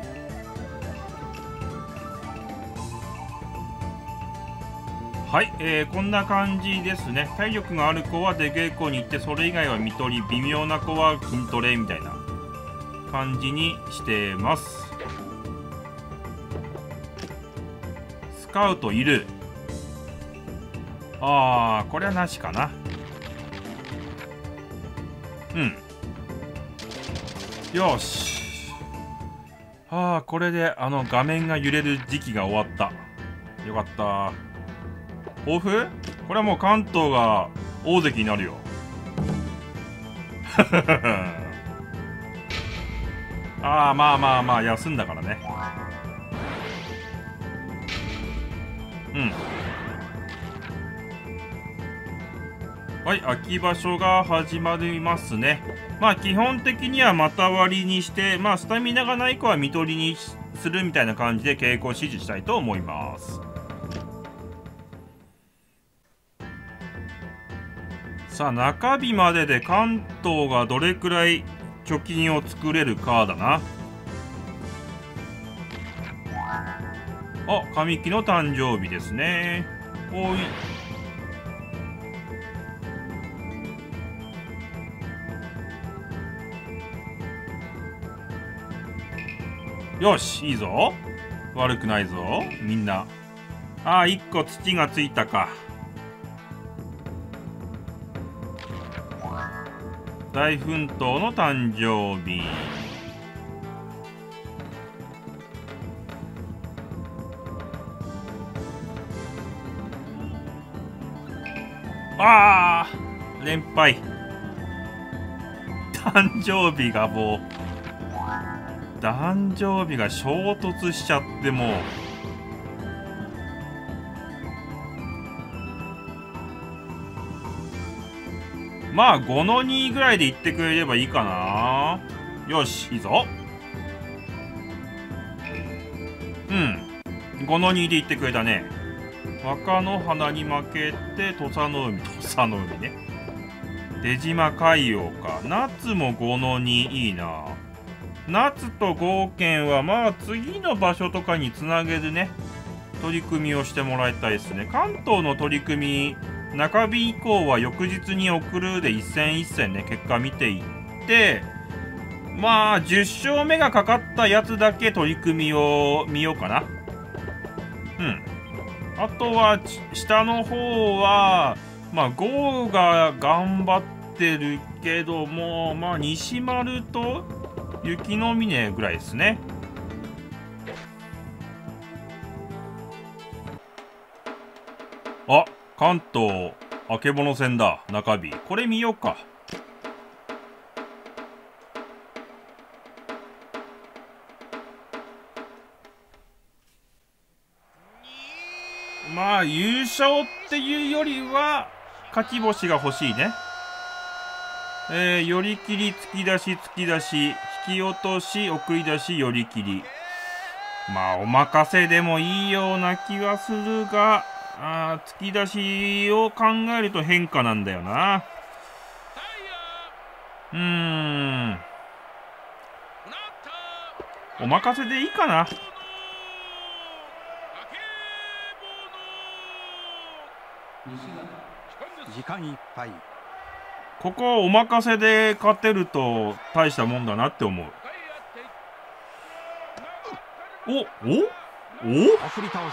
はい、えー、こんな感じですね。体力がある子は出稽古に行って、それ以外は水戸り、微妙な子は筋トレみたいな感じにしてます。スカウトいる。あー、これはなしかな。うん。よし。あー、これであの画面が揺れる時期が終わった。よかった。抱負？これはもう関東が大関になるよ。ああ、まあまあまあ、休んだからね。うん。はい、秋場所が始まりますね。まあ、基本的には股割りにして、まあ、スタミナがない子は見取りにするみたいな感じで傾向を指示したいと思います。さあ、中日までで関東がどれくらい貯金を作れるかだな。あ、神木の誕生日ですね。おい。よし、いいぞ。悪くないぞ、みんな。ああ、いっこ土がついたか。大奮闘の誕生日。ああ、連敗。誕生日がもう誕生日が衝突しちゃってもう。まあごのにぐらいで言ってくれればいいかな。よし、いいぞ。うん、ごのにで言ってくれたね。若の花に負けて土佐の海、土佐の海ね。出島海洋か。夏もごのに、いいな。夏と合剣はまあ次の場所とかにつなげるね、取り組みをしてもらいたいですね。関東の取り組み、中日以降は翌日に送るで一戦一戦ね、結果見ていって、まあじゅっ勝目がかかったやつだけ取り組みを見ようかな。うん。あとは下の方はまあ豪が頑張ってるけども、まあ西丸と雪の峰ぐらいですね。あ、関東あけぼの戦だ。中日これ見ようか。 あ優勝っていうよりは勝ち星が欲しいね。えー、寄り切り、突き出し、突き出し、引き落とし、送り出し、寄り切り。まあお任せでもいいような気はするが、あ突き出しを考えると変化なんだよな。うーん。お任せでいいかな。 時間いっぱい。 ここお任せで勝てると大したもんだなって思う。おおお送り倒し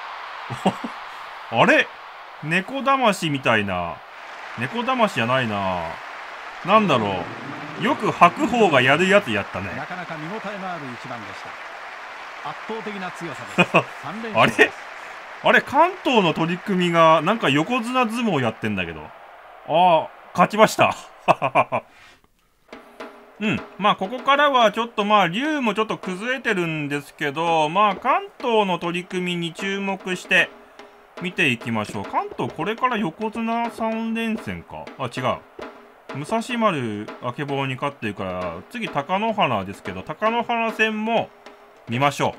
あれ猫魂みたいな。猫魂じゃないな。なんだろう。よく白鵬がやるやつやったね。 なかなか見応えのある一番でした。圧倒的な強さです。三連あれ勝です。 あれ関東の取り組みがなんか横綱相撲やってんだけど。ああ、勝ちました。うん。まあ、ここからはちょっとまあ、龍もちょっと崩れてるんですけど、まあ、関東の取り組みに注目して見ていきましょう。関東これから横綱さん連戦か。あ、違う。武蔵丸、あけぼうに勝ってるから、次、貴乃花ですけど、貴乃花戦も見ましょう。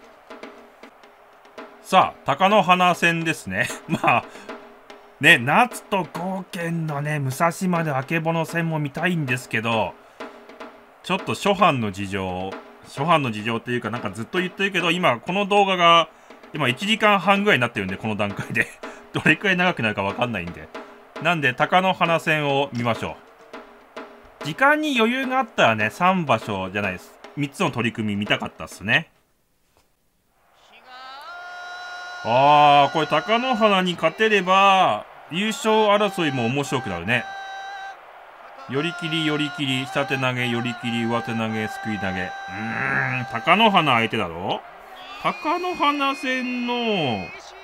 さあ、貴乃花戦ですね。まあ、ね、夏と豪健のね、武蔵丸、あけぼの戦も見たいんですけど、ちょっと初版の事情、初版の事情っていうか、なんかずっと言ってるけど、今、この動画が、今いちじかんはんぐらいになってるんで、この段階で。どれくらい長くなるかわかんないんで。なんで、貴乃花戦を見ましょう。時間に余裕があったらね、さんばしょじゃないです。みっつの取り組み見たかったっすね。あー、これ貴乃花に勝てれば、優勝争いも面白くなるね。寄り切り、寄り切り、下手投げ、寄り切り、上手投げ、すくい投げ。うーん、貴乃花相手だろ。貴乃花戦の、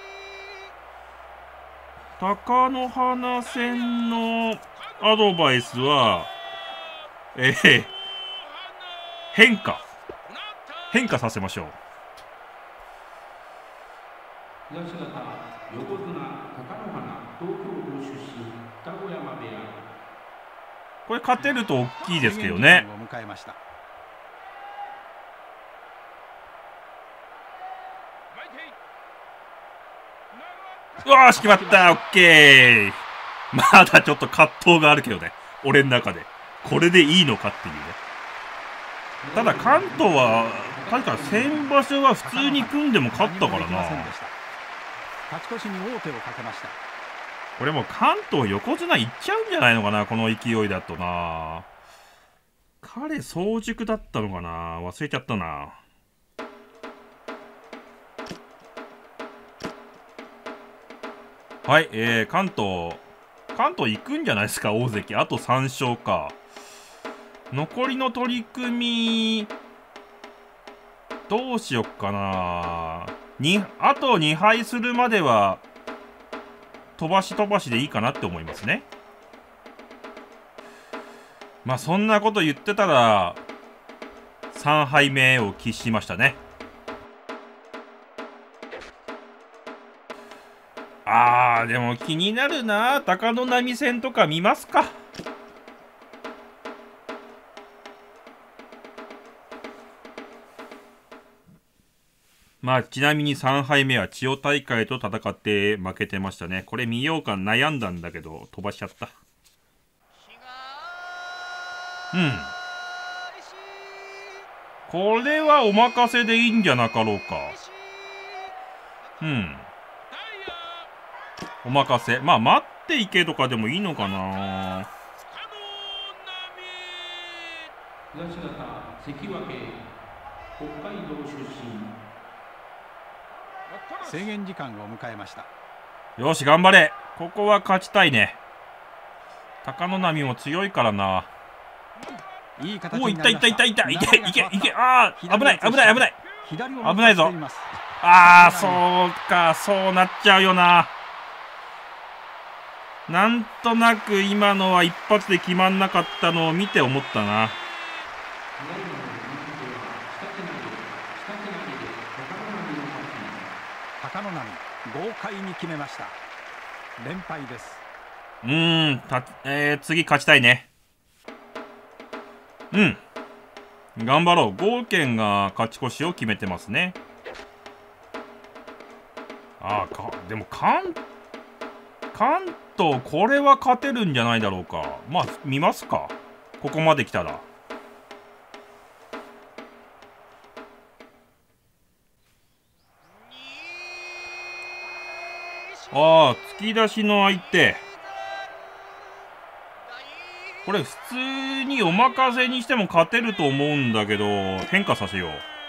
貴乃花戦のアドバイスは、えー、変化。変化させましょう。 東方横綱貴乃花東京都出身二子山部屋。 これ勝てると大きいですけどね。うわーし決まった。オッケー。まだちょっと葛藤があるけどね、俺の中でこれでいいのかっていうね。ただ関東は確か先場所は普通に組んでも勝ったからな。 勝ち越しに王手をかけました。 これもう関東横綱いっちゃうんじゃないのかな、この勢いだとな。彼早熟だったのかな、忘れちゃったな。はい、えー、関東関東行くんじゃないですか、大関。あとさん勝か。残りの取り組みどうしよっかな。にあとにはいするまでは飛ばし飛ばしでいいかなって思いますね。まあそんなこと言ってたらさんはいめを喫しましたね。あーでも気になるな。貴乃浪戦とか見ますか。まあちなみにさんはいめは千代大海と戦って負けてましたね。これ見ようか悩んだんだけど飛ばしちゃった。うん。これはお任せでいいんじゃなかろうか。うん。お任せ。まあ待っていけとかでもいいのかな。 東方関脇北海道出身。 制限時間を迎えました。 よし頑張れ。ここは勝ちたいね。貴乃浪も強いからな。 いい形お、いったいったいったいったいけいけいけ。ああ危ない危ない危ない危危ないぞ。ああそうか、そうなっちゃうよな。なんとなく今のは一発で決まんなかったのを見て思ったな。 貴乃浪豪快に決めました。連敗です。 うーんた、えー、次勝ちたいね。うん頑張ろう。ゴーケンが勝ち越しを決めてますね。ああかでも関関東これは勝てるんじゃないだろうか。まあ見ますか、ここまで来たら。ああ突き出しの相手、これ普通にお任せにしても勝てると思うんだけど、変化させよう。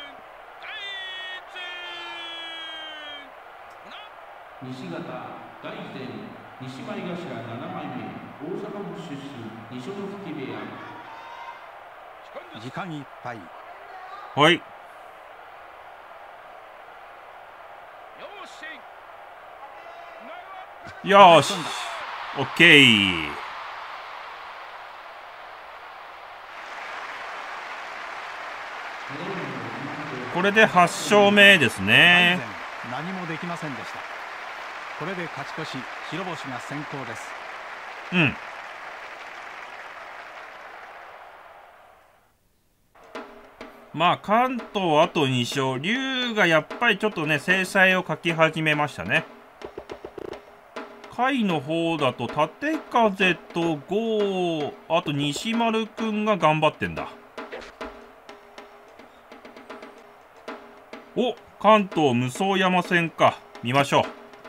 西方大善西前頭ななまいめ大阪府出身二所ノ関部屋。 時間いっぱい。 はい。よーしオッケー。これではち勝目ですね。 何もできませんでした。これで勝ち越し、白星が先行です。 うん。まあ関東あとに勝、龍がやっぱりちょっとね精彩を書き始めましたね。下位の方だと縦風と郷、あと西丸くんが頑張ってんだ。お、関東無双山戦か。見ましょう。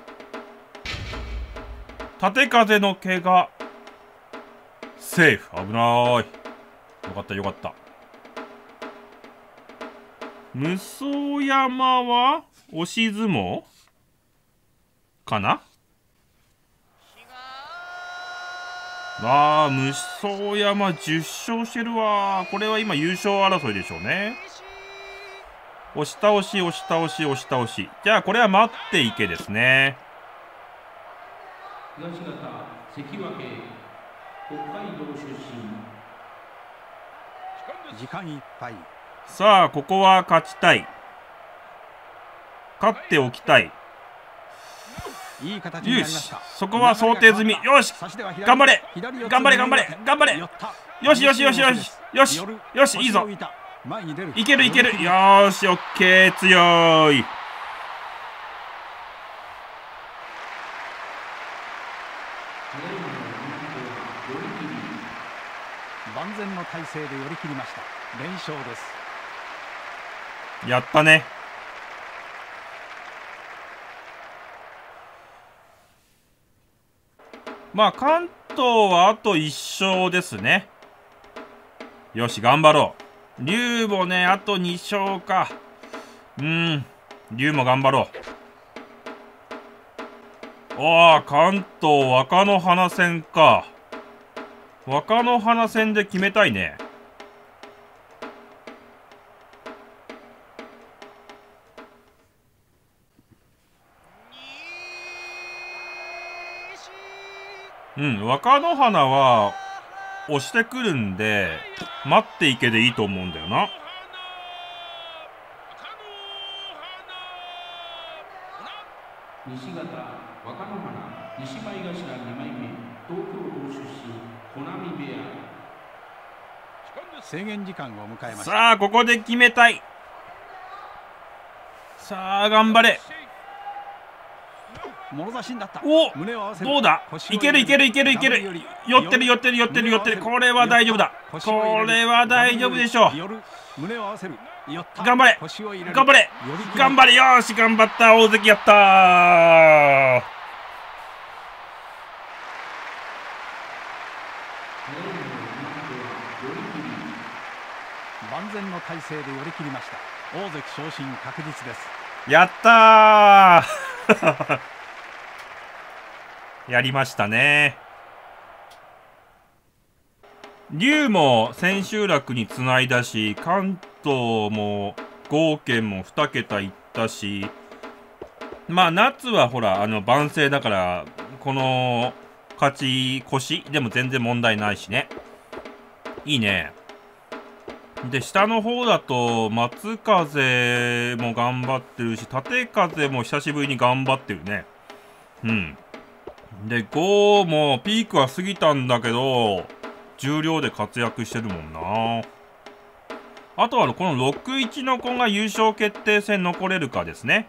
縦風の怪我セーフ。危ない。よかったよかった。無双山は押し相撲かな。あー無双山じゅっ勝してるわ。これは今優勝争いでしょうね。押し倒し押し倒し押し倒し。じゃあこれは待っていけですね。 東方関脇北海道出身。 時間いっぱい。 さあここは勝ちたい。勝っておきたい。 いい形になりました。 そこは想定済み。よし頑張れ頑張れ頑張れ頑張れ。よしよしよしよしよしよしいいぞ。いけるいける。よーしオッケー強い。 万全の体勢で寄り切りました。連勝です。 やったね。まあ関東はあといっ勝ですね。よし頑張ろう。龍もねあとに勝か。うーん龍も頑張ろう。ああ関東若乃花戦か。若乃花戦で決めたいね。うん若乃花は押してくるんで待っていけでいいと思うんだよな。 西方若乃花西前頭にまいめ東京都出身小波部屋。 制限時間を迎えました。 さあここで決めたい。さあ頑張れ。 物差しになった。 おどうだ。いけるいけるいけるいける。寄ってる寄ってる寄ってる寄ってる。これは大丈夫だ。これは大丈夫でしょう。頑張れ頑張れ頑張れ。よーし頑張った。大関やったー。 万全の体勢で寄り切りました。大関昇進確実です。 やったーやりましたね。龍も千秋楽につないだし、関東も豪健もに桁いったし、まあ夏はほらあの番宣だからこの勝ち越しでも全然問題ないしね。いいね。 で下の方だと松風も頑張ってるし、縦風も久しぶりに頑張ってるね。うん。でごもピークは過ぎたんだけど重量で活躍してるもんな。あとはこのろくいちの子が優勝決定戦残れるかですね。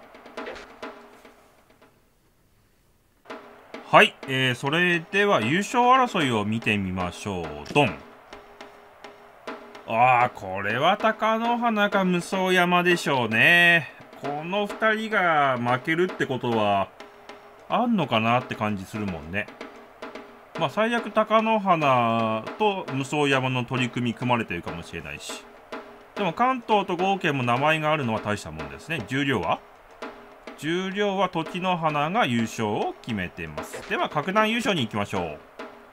はい、えー、それでは優勝争いを見てみましょう。ドン。ああ、これは貴乃花か無双山でしょうね。このふたりが負けるってことはあんのかなって感じするもんね。まあ最悪貴乃花と無双山の取り組み組まれてるかもしれないし。でも関東と合計も名前があるのは大したもんですね。重量は重量は時の花が優勝を決めてます。では各段優勝に行きましょう。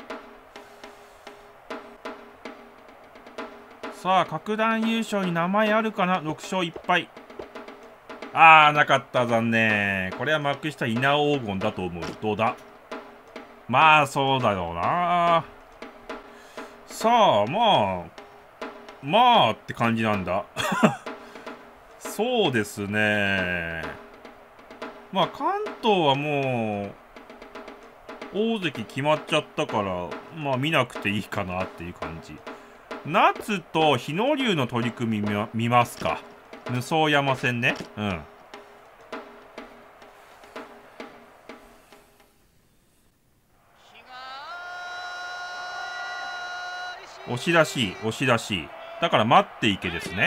さあ各段優勝に名前あるかな。ろく勝いっぱい。あーなかった。残念。これは幕下稲黄金だと思う。どうだ。まあそうだろうな。さあまあまあって感じなんだ。そうですね。まあ関東はもう大関決まっちゃったからまあ見なくていいかなっていう感じ。夏と日野龍の取り組み 見, 見ますか。無双山戦ね。うん押し出し押し出しだから待っていけですね。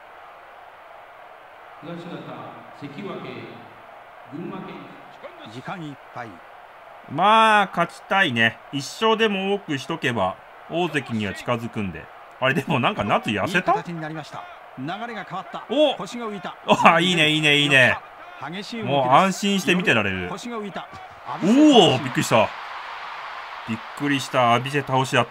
東方関脇群馬県時間いっぱい。 まあ勝ちたいね。一勝でも多くしとけば大関には近づくんで。あれでもなんか夏痩せた。 いい形になりました。流れが変わった。 お腰が浮いた。 あいいねいいねいいね。 激しいもう安心して見てられる。 腰が浮いた。 おおびっくりした。びっくりした。浴びせ倒しだった。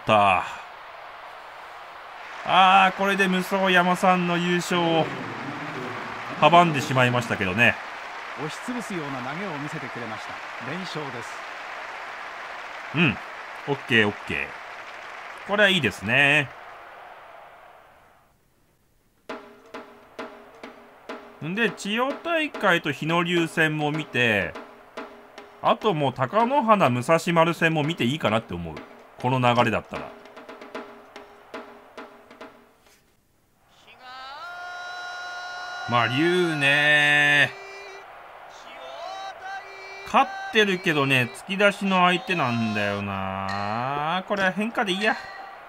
あーこれで無双山さんの優勝を阻んでしまいましたけどね。 押しつぶすような投げを見せてくれました。連勝です。 うん オッケーオッケー。これはいいですね。んで千代大海と日野龍戦も見て、あともう貴乃花武蔵丸戦も見ていいかなって思う。この流れだったら。まあ龍ね勝ってるけどね突き出しの相手なんだよな。これは変化でいいや。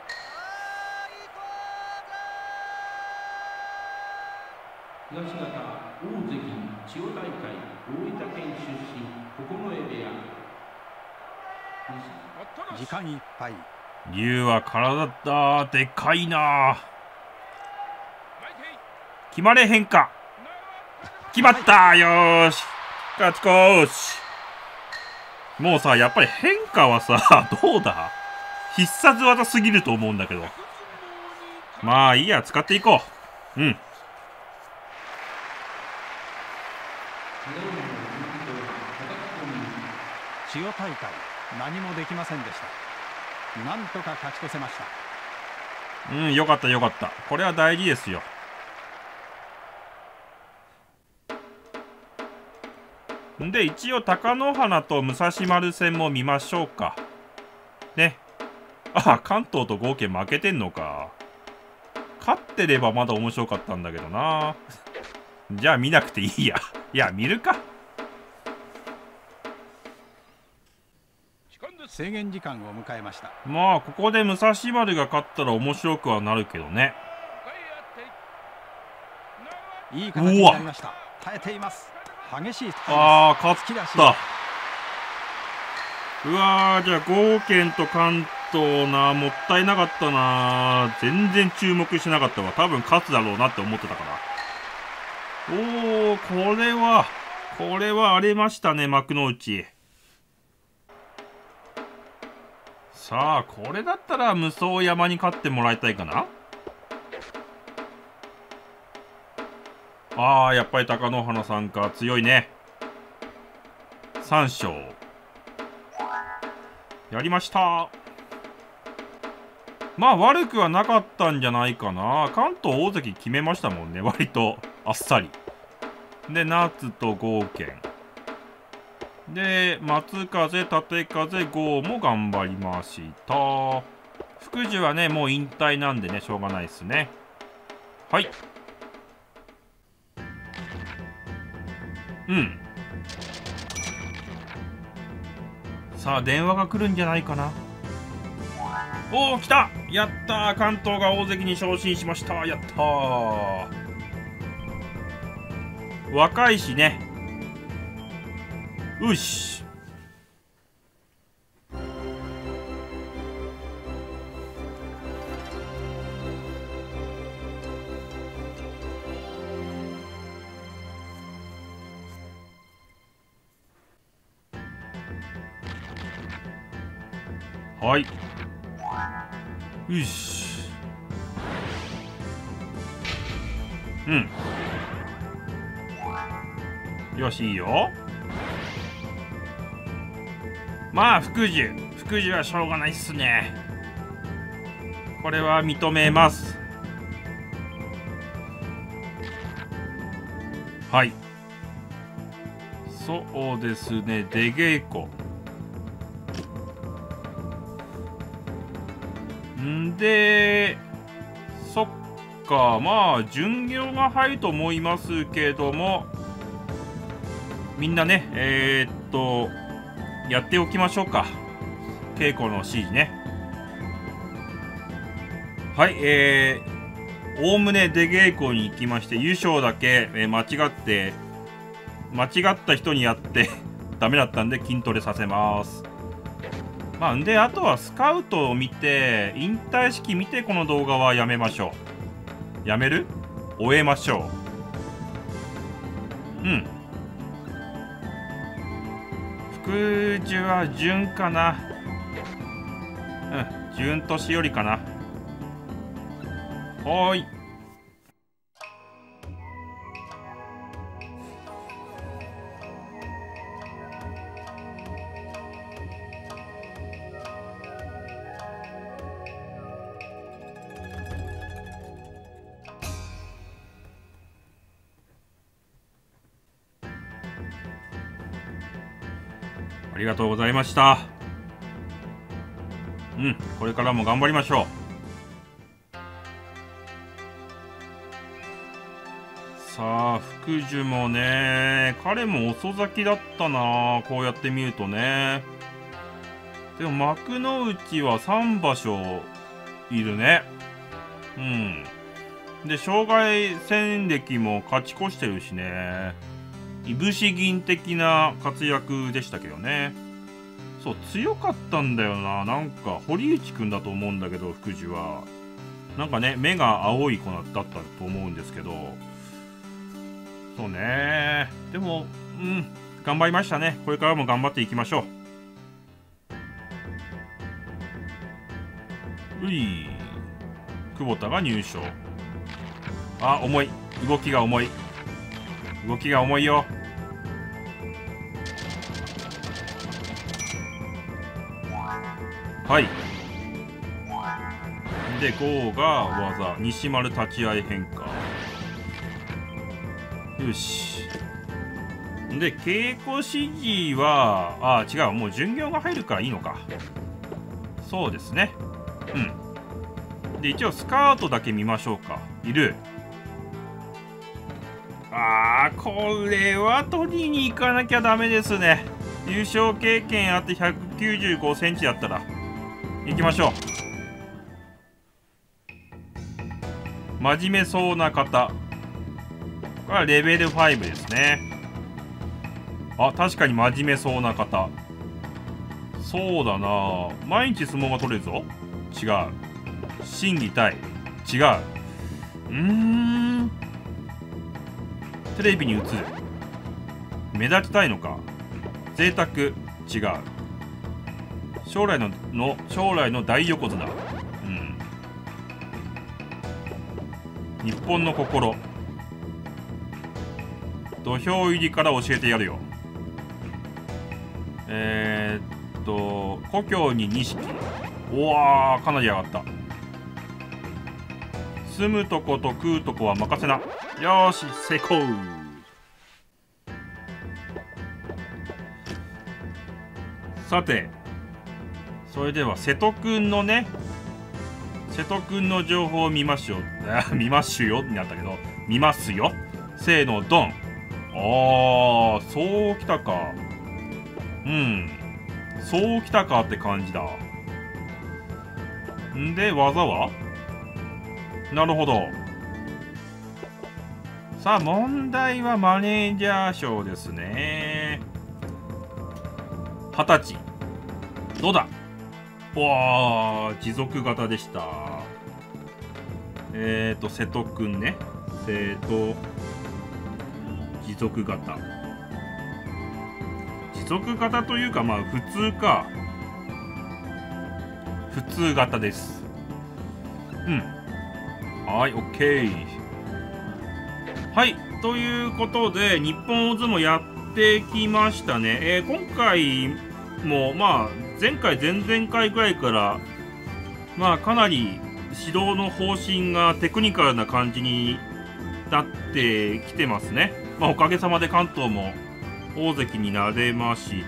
東方大関千代大海大分県出身九重部屋。 時間いっぱい。 龍は体だでかいな。決まれ変化決まった。よーし勝ち越し。もうさやっぱり変化はさどうだ必殺技すぎると思うんだけど。まあいいや使っていこう。うん千代大海何もできませんでした。なんとか勝ち越せました。 うんよかったよかった。これは大事ですよ。で一応貴乃花と武蔵丸戦も見ましょうかね。あ関東と合計負けてんのか。勝ってればまだ面白かったんだけどな。じゃあ見なくていいや。いや見るか。 制限時間を迎えました。 まあここで武蔵丸が勝ったら面白くはなるけどね。 いい形になりました。耐えています。激しい。 ああ勝った。うわーじゃあ合剣と関東なもったいなかったな。全然注目しなかったわ。多分勝つだろうなって思ってたから。おおこれはこれは荒れましたね幕の内。さあこれだったら無双山に勝ってもらいたいかな。あーやっぱり貴乃花さんか強いね。さん勝やりました。 まあ悪くはなかったんじゃないかな。関東大関決めましたもんね、割とあっさり。で、夏と豪賢。で、松風、立風、豪も頑張りました。福寿はね、もう引退なんでね、しょうがないですね。はい。うん。さあ、電話が来るんじゃないかな。おお、来た。やったー。関東が大関に昇進しました。やったー。若いしね。よし。はい。よし。うん。よし、いいよ。まあ、福寿。福寿はしょうがないっすね。これは認めます。はい。そうですね、出稽古。んで、そっか、まあ、巡業が入ると思いますけども、みんなね、えー、っと、やっておきましょうか。稽古の指示ね。はい、えー、おおむね出稽古に行きまして、優勝だけ、えー、間違って、間違った人にやってダメだったんで筋トレさせます。まあ、んで、あとはスカウトを見て、引退式見てこの動画はやめましょう。やめる？終えましょう。うん。福寿は順かな。うん、順年寄りかな。はーい。ありがとうございました。うん、これからも頑張りましょう。さあ、福寿もね、彼も遅咲きだったな、こうやって見るとね。でも幕内はさんばしょいるね。うん。で、生涯戦歴も勝ち越してるしね。いぶし銀的な活躍でしたけどね。そう、強かったんだよな。なんか、堀内くんだと思うんだけど、福寿は。なんかね、目が青い子だったと思うんですけど。そうね。でも、うん、頑張りましたね。これからも頑張っていきましょう。うい。久保田が入賞。あ、重い。動きが重い。動きが重いよ。はい。で、ゴーが技。西丸立ち合い変化。よし。で、稽古指示は、あ、違う。もう巡業が入るからいいのか。そうですね。うん。で、一応スカートだけ見ましょうか。いる。あー、これは取りに行かなきゃダメですね。優勝経験あってひゃくきゅうじゅうごセンチだったら。行きましょう。真面目そうな方。これはレベルごですね。あ、確かに真面目そうな方。そうだな。毎日相撲が取れるぞ。違う。心技体。違う。うーん。テレビに映る。目立ちたいのか。贅沢。違う。将来の、の、将来の大横綱。うん。日本の心。土俵入りから教えてやるよ。えー、っと、故郷に錦。おわー、かなり上がった。 住むとこと食うとこは任せな。よーし、成功。さて、それでは瀬戸くんのね、瀬戸くんの情報を見ましょう。見ますよになったけど、見ますよ。せーの、ドン。あー、そうきたか。うん。そうきたかって感じだ。んで、技はなるほど。さあ、問題はマネージャー賞ですね。はたち。どうだ。わー、持続型でした。えーと、瀬戸くんね。瀬戸、持続型。持続型というか、まあ、普通か。普通型です。うん。はい、オッケー。はい、ということで、日本大相撲やってきましたね。えー、今回も、まあ、前回、前々回ぐらいから、まあ、かなり指導の方針がテクニカルな感じになってきてますね。まあ、おかげさまで関東も大関になれました。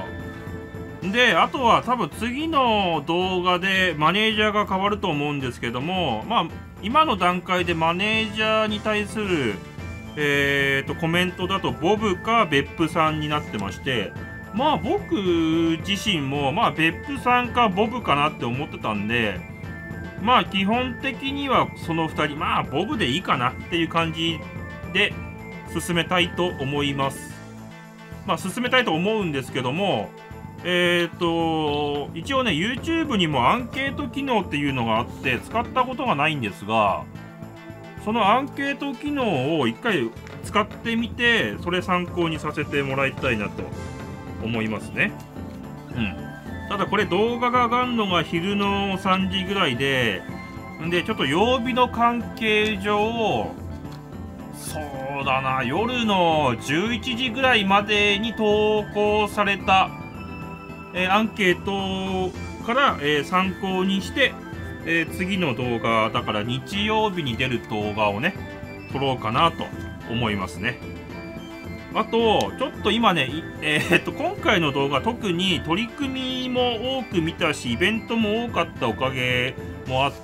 で、あとは多分次の動画でマネージャーが変わると思うんですけども、まあ、今の段階でマネージャーに対する、えーと、コメントだとボブか別府さんになってまして、まあ僕自身も、まあ別府さんかボブかなって思ってたんで、まあ基本的にはそのふたり、まあボブでいいかなっていう感じで進めたいと思います。まあ進めたいと思うんですけども、えっと、一応ね、YouTube にもアンケート機能っていうのがあって、使ったことがないんですが、そのアンケート機能を一回使ってみて、それ参考にさせてもらいたいなと思いますね。うん。ただこれ動画が上がるのが昼のさんじぐらいで、んで、ちょっと曜日の関係上、そうだな、夜のじゅういちじぐらいまでに投稿された、えー、アンケートから、えー、参考にして、えー、次の動画、だから日曜日に出る動画をね、撮ろうかなと思いますね。あと、ちょっと今ね、えー、っと、今回の動画、特に取り組みも多く見たし、イベントも多かったおかげもあって、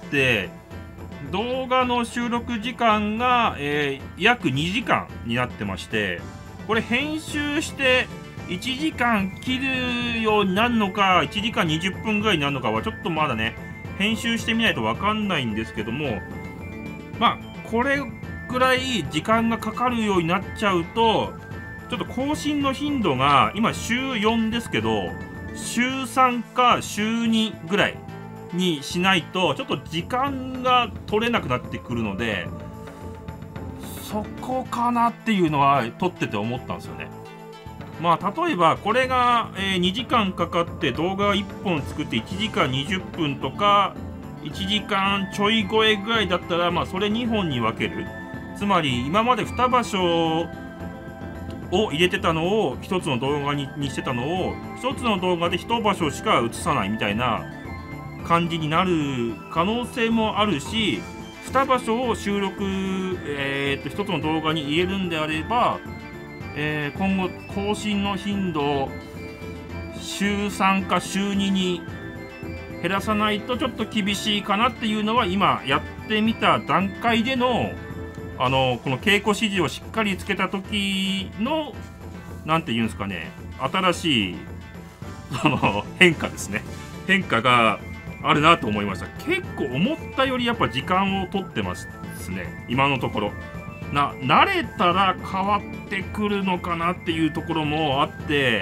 動画の収録時間が、えー、約にじかんになってまして、これ編集して、いちじかん切るようになるのか、いちじかんにじゅっぷんぐらいになるのかは、ちょっとまだね、編集してみないとわかんないんですけども、まあ、これぐらい時間がかかるようになっちゃうと、ちょっと更新の頻度が、今週よんですけど、週さんか週にぐらいにしないと、ちょっと時間が取れなくなってくるので、そこかなっていうのは、撮ってて思ったんですよね。まあ、例えば、これが、えー、にじかんかかって動画いっぽん作っていちじかんにじゅっぷんとか、いちじかんちょい超えぐらいだったら、まあ、それにほんに分ける。つまり、今までにばしょを入れてたのを、ひとつの動画ににしてたのを、ひとつの動画でいち場所しか映さないみたいな感じになる可能性もあるし、に場所を収録、えー、っと、ひとつの動画に入れるんであれば、えー、今後更新の頻度を週さんか週にに減らさないとちょっと厳しいかなっていうのは今やってみた段階でのあのこの稽古指示をしっかりつけた時のなんていうんですかね、新しいその変化ですね、変化があるなと思いました。結構思ったよりやっぱ時間を取ってますね、今のところ。な慣れたら変わってくるのかなっていうところもあって、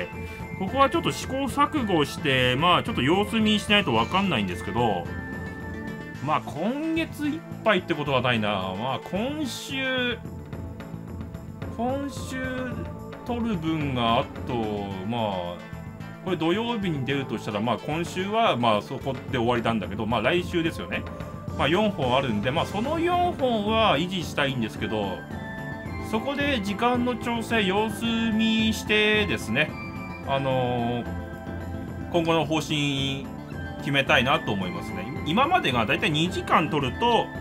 ここはちょっと試行錯誤して、まあちょっと様子見しないと分かんないんですけど、まあ今月いっぱいってことはないな。まあ今週、今週取る分があと、まあ、これ土曜日に出るとしたら、まあ今週はまあそこで終わりなんだけど、まあ来週ですよね。まあよんほんあるんで、まあそのよんほんは維持したいんですけど、そこで時間の調整、様子見してですね、あのー、今後の方針決めたいなと思いますね。今までがだいたいにじかん取ると、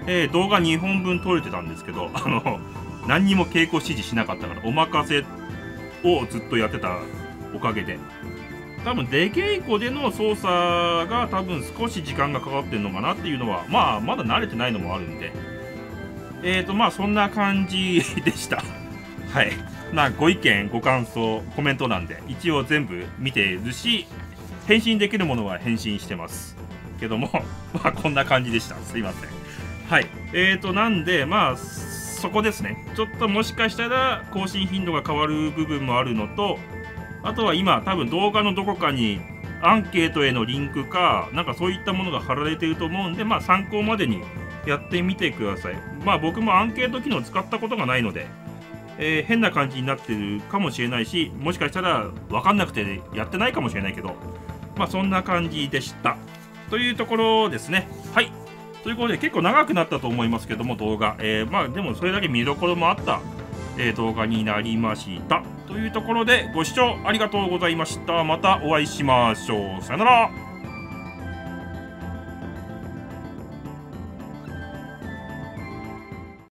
えー、動画にほんぶん撮れてたんですけど、あの、何にも稽古指示しなかったから、お任せをずっとやってたおかげで、多分出稽古での操作が多分少し時間がかかってるのかなっていうのは、まあ、まだ慣れてないのもあるんで、えーと、まあ、そんな感じでした。はい。まあ、ご意見、ご感想、コメント欄で、一応全部見てるし、返信できるものは返信してます。けども、まあ、こんな感じでした。すいません。はい。えーと、なんで、まあ、そこですね。ちょっともしかしたら、更新頻度が変わる部分もあるのと、あとは今、多分動画のどこかに、アンケートへのリンクか、なんかそういったものが貼られていると思うんで、まあ、参考までにやってみてください。まあ、僕もアンケート機能を使ったことがないので、えー、変な感じになってるかもしれないし、もしかしたら分かんなくてやってないかもしれないけど、まあそんな感じでした。というところですね。はい。ということで結構長くなったと思いますけども、動画。えー、まあでもそれだけ見どころもあった、えー、動画になりました。というところでご視聴ありがとうございました。またお会いしましょう。さよなら。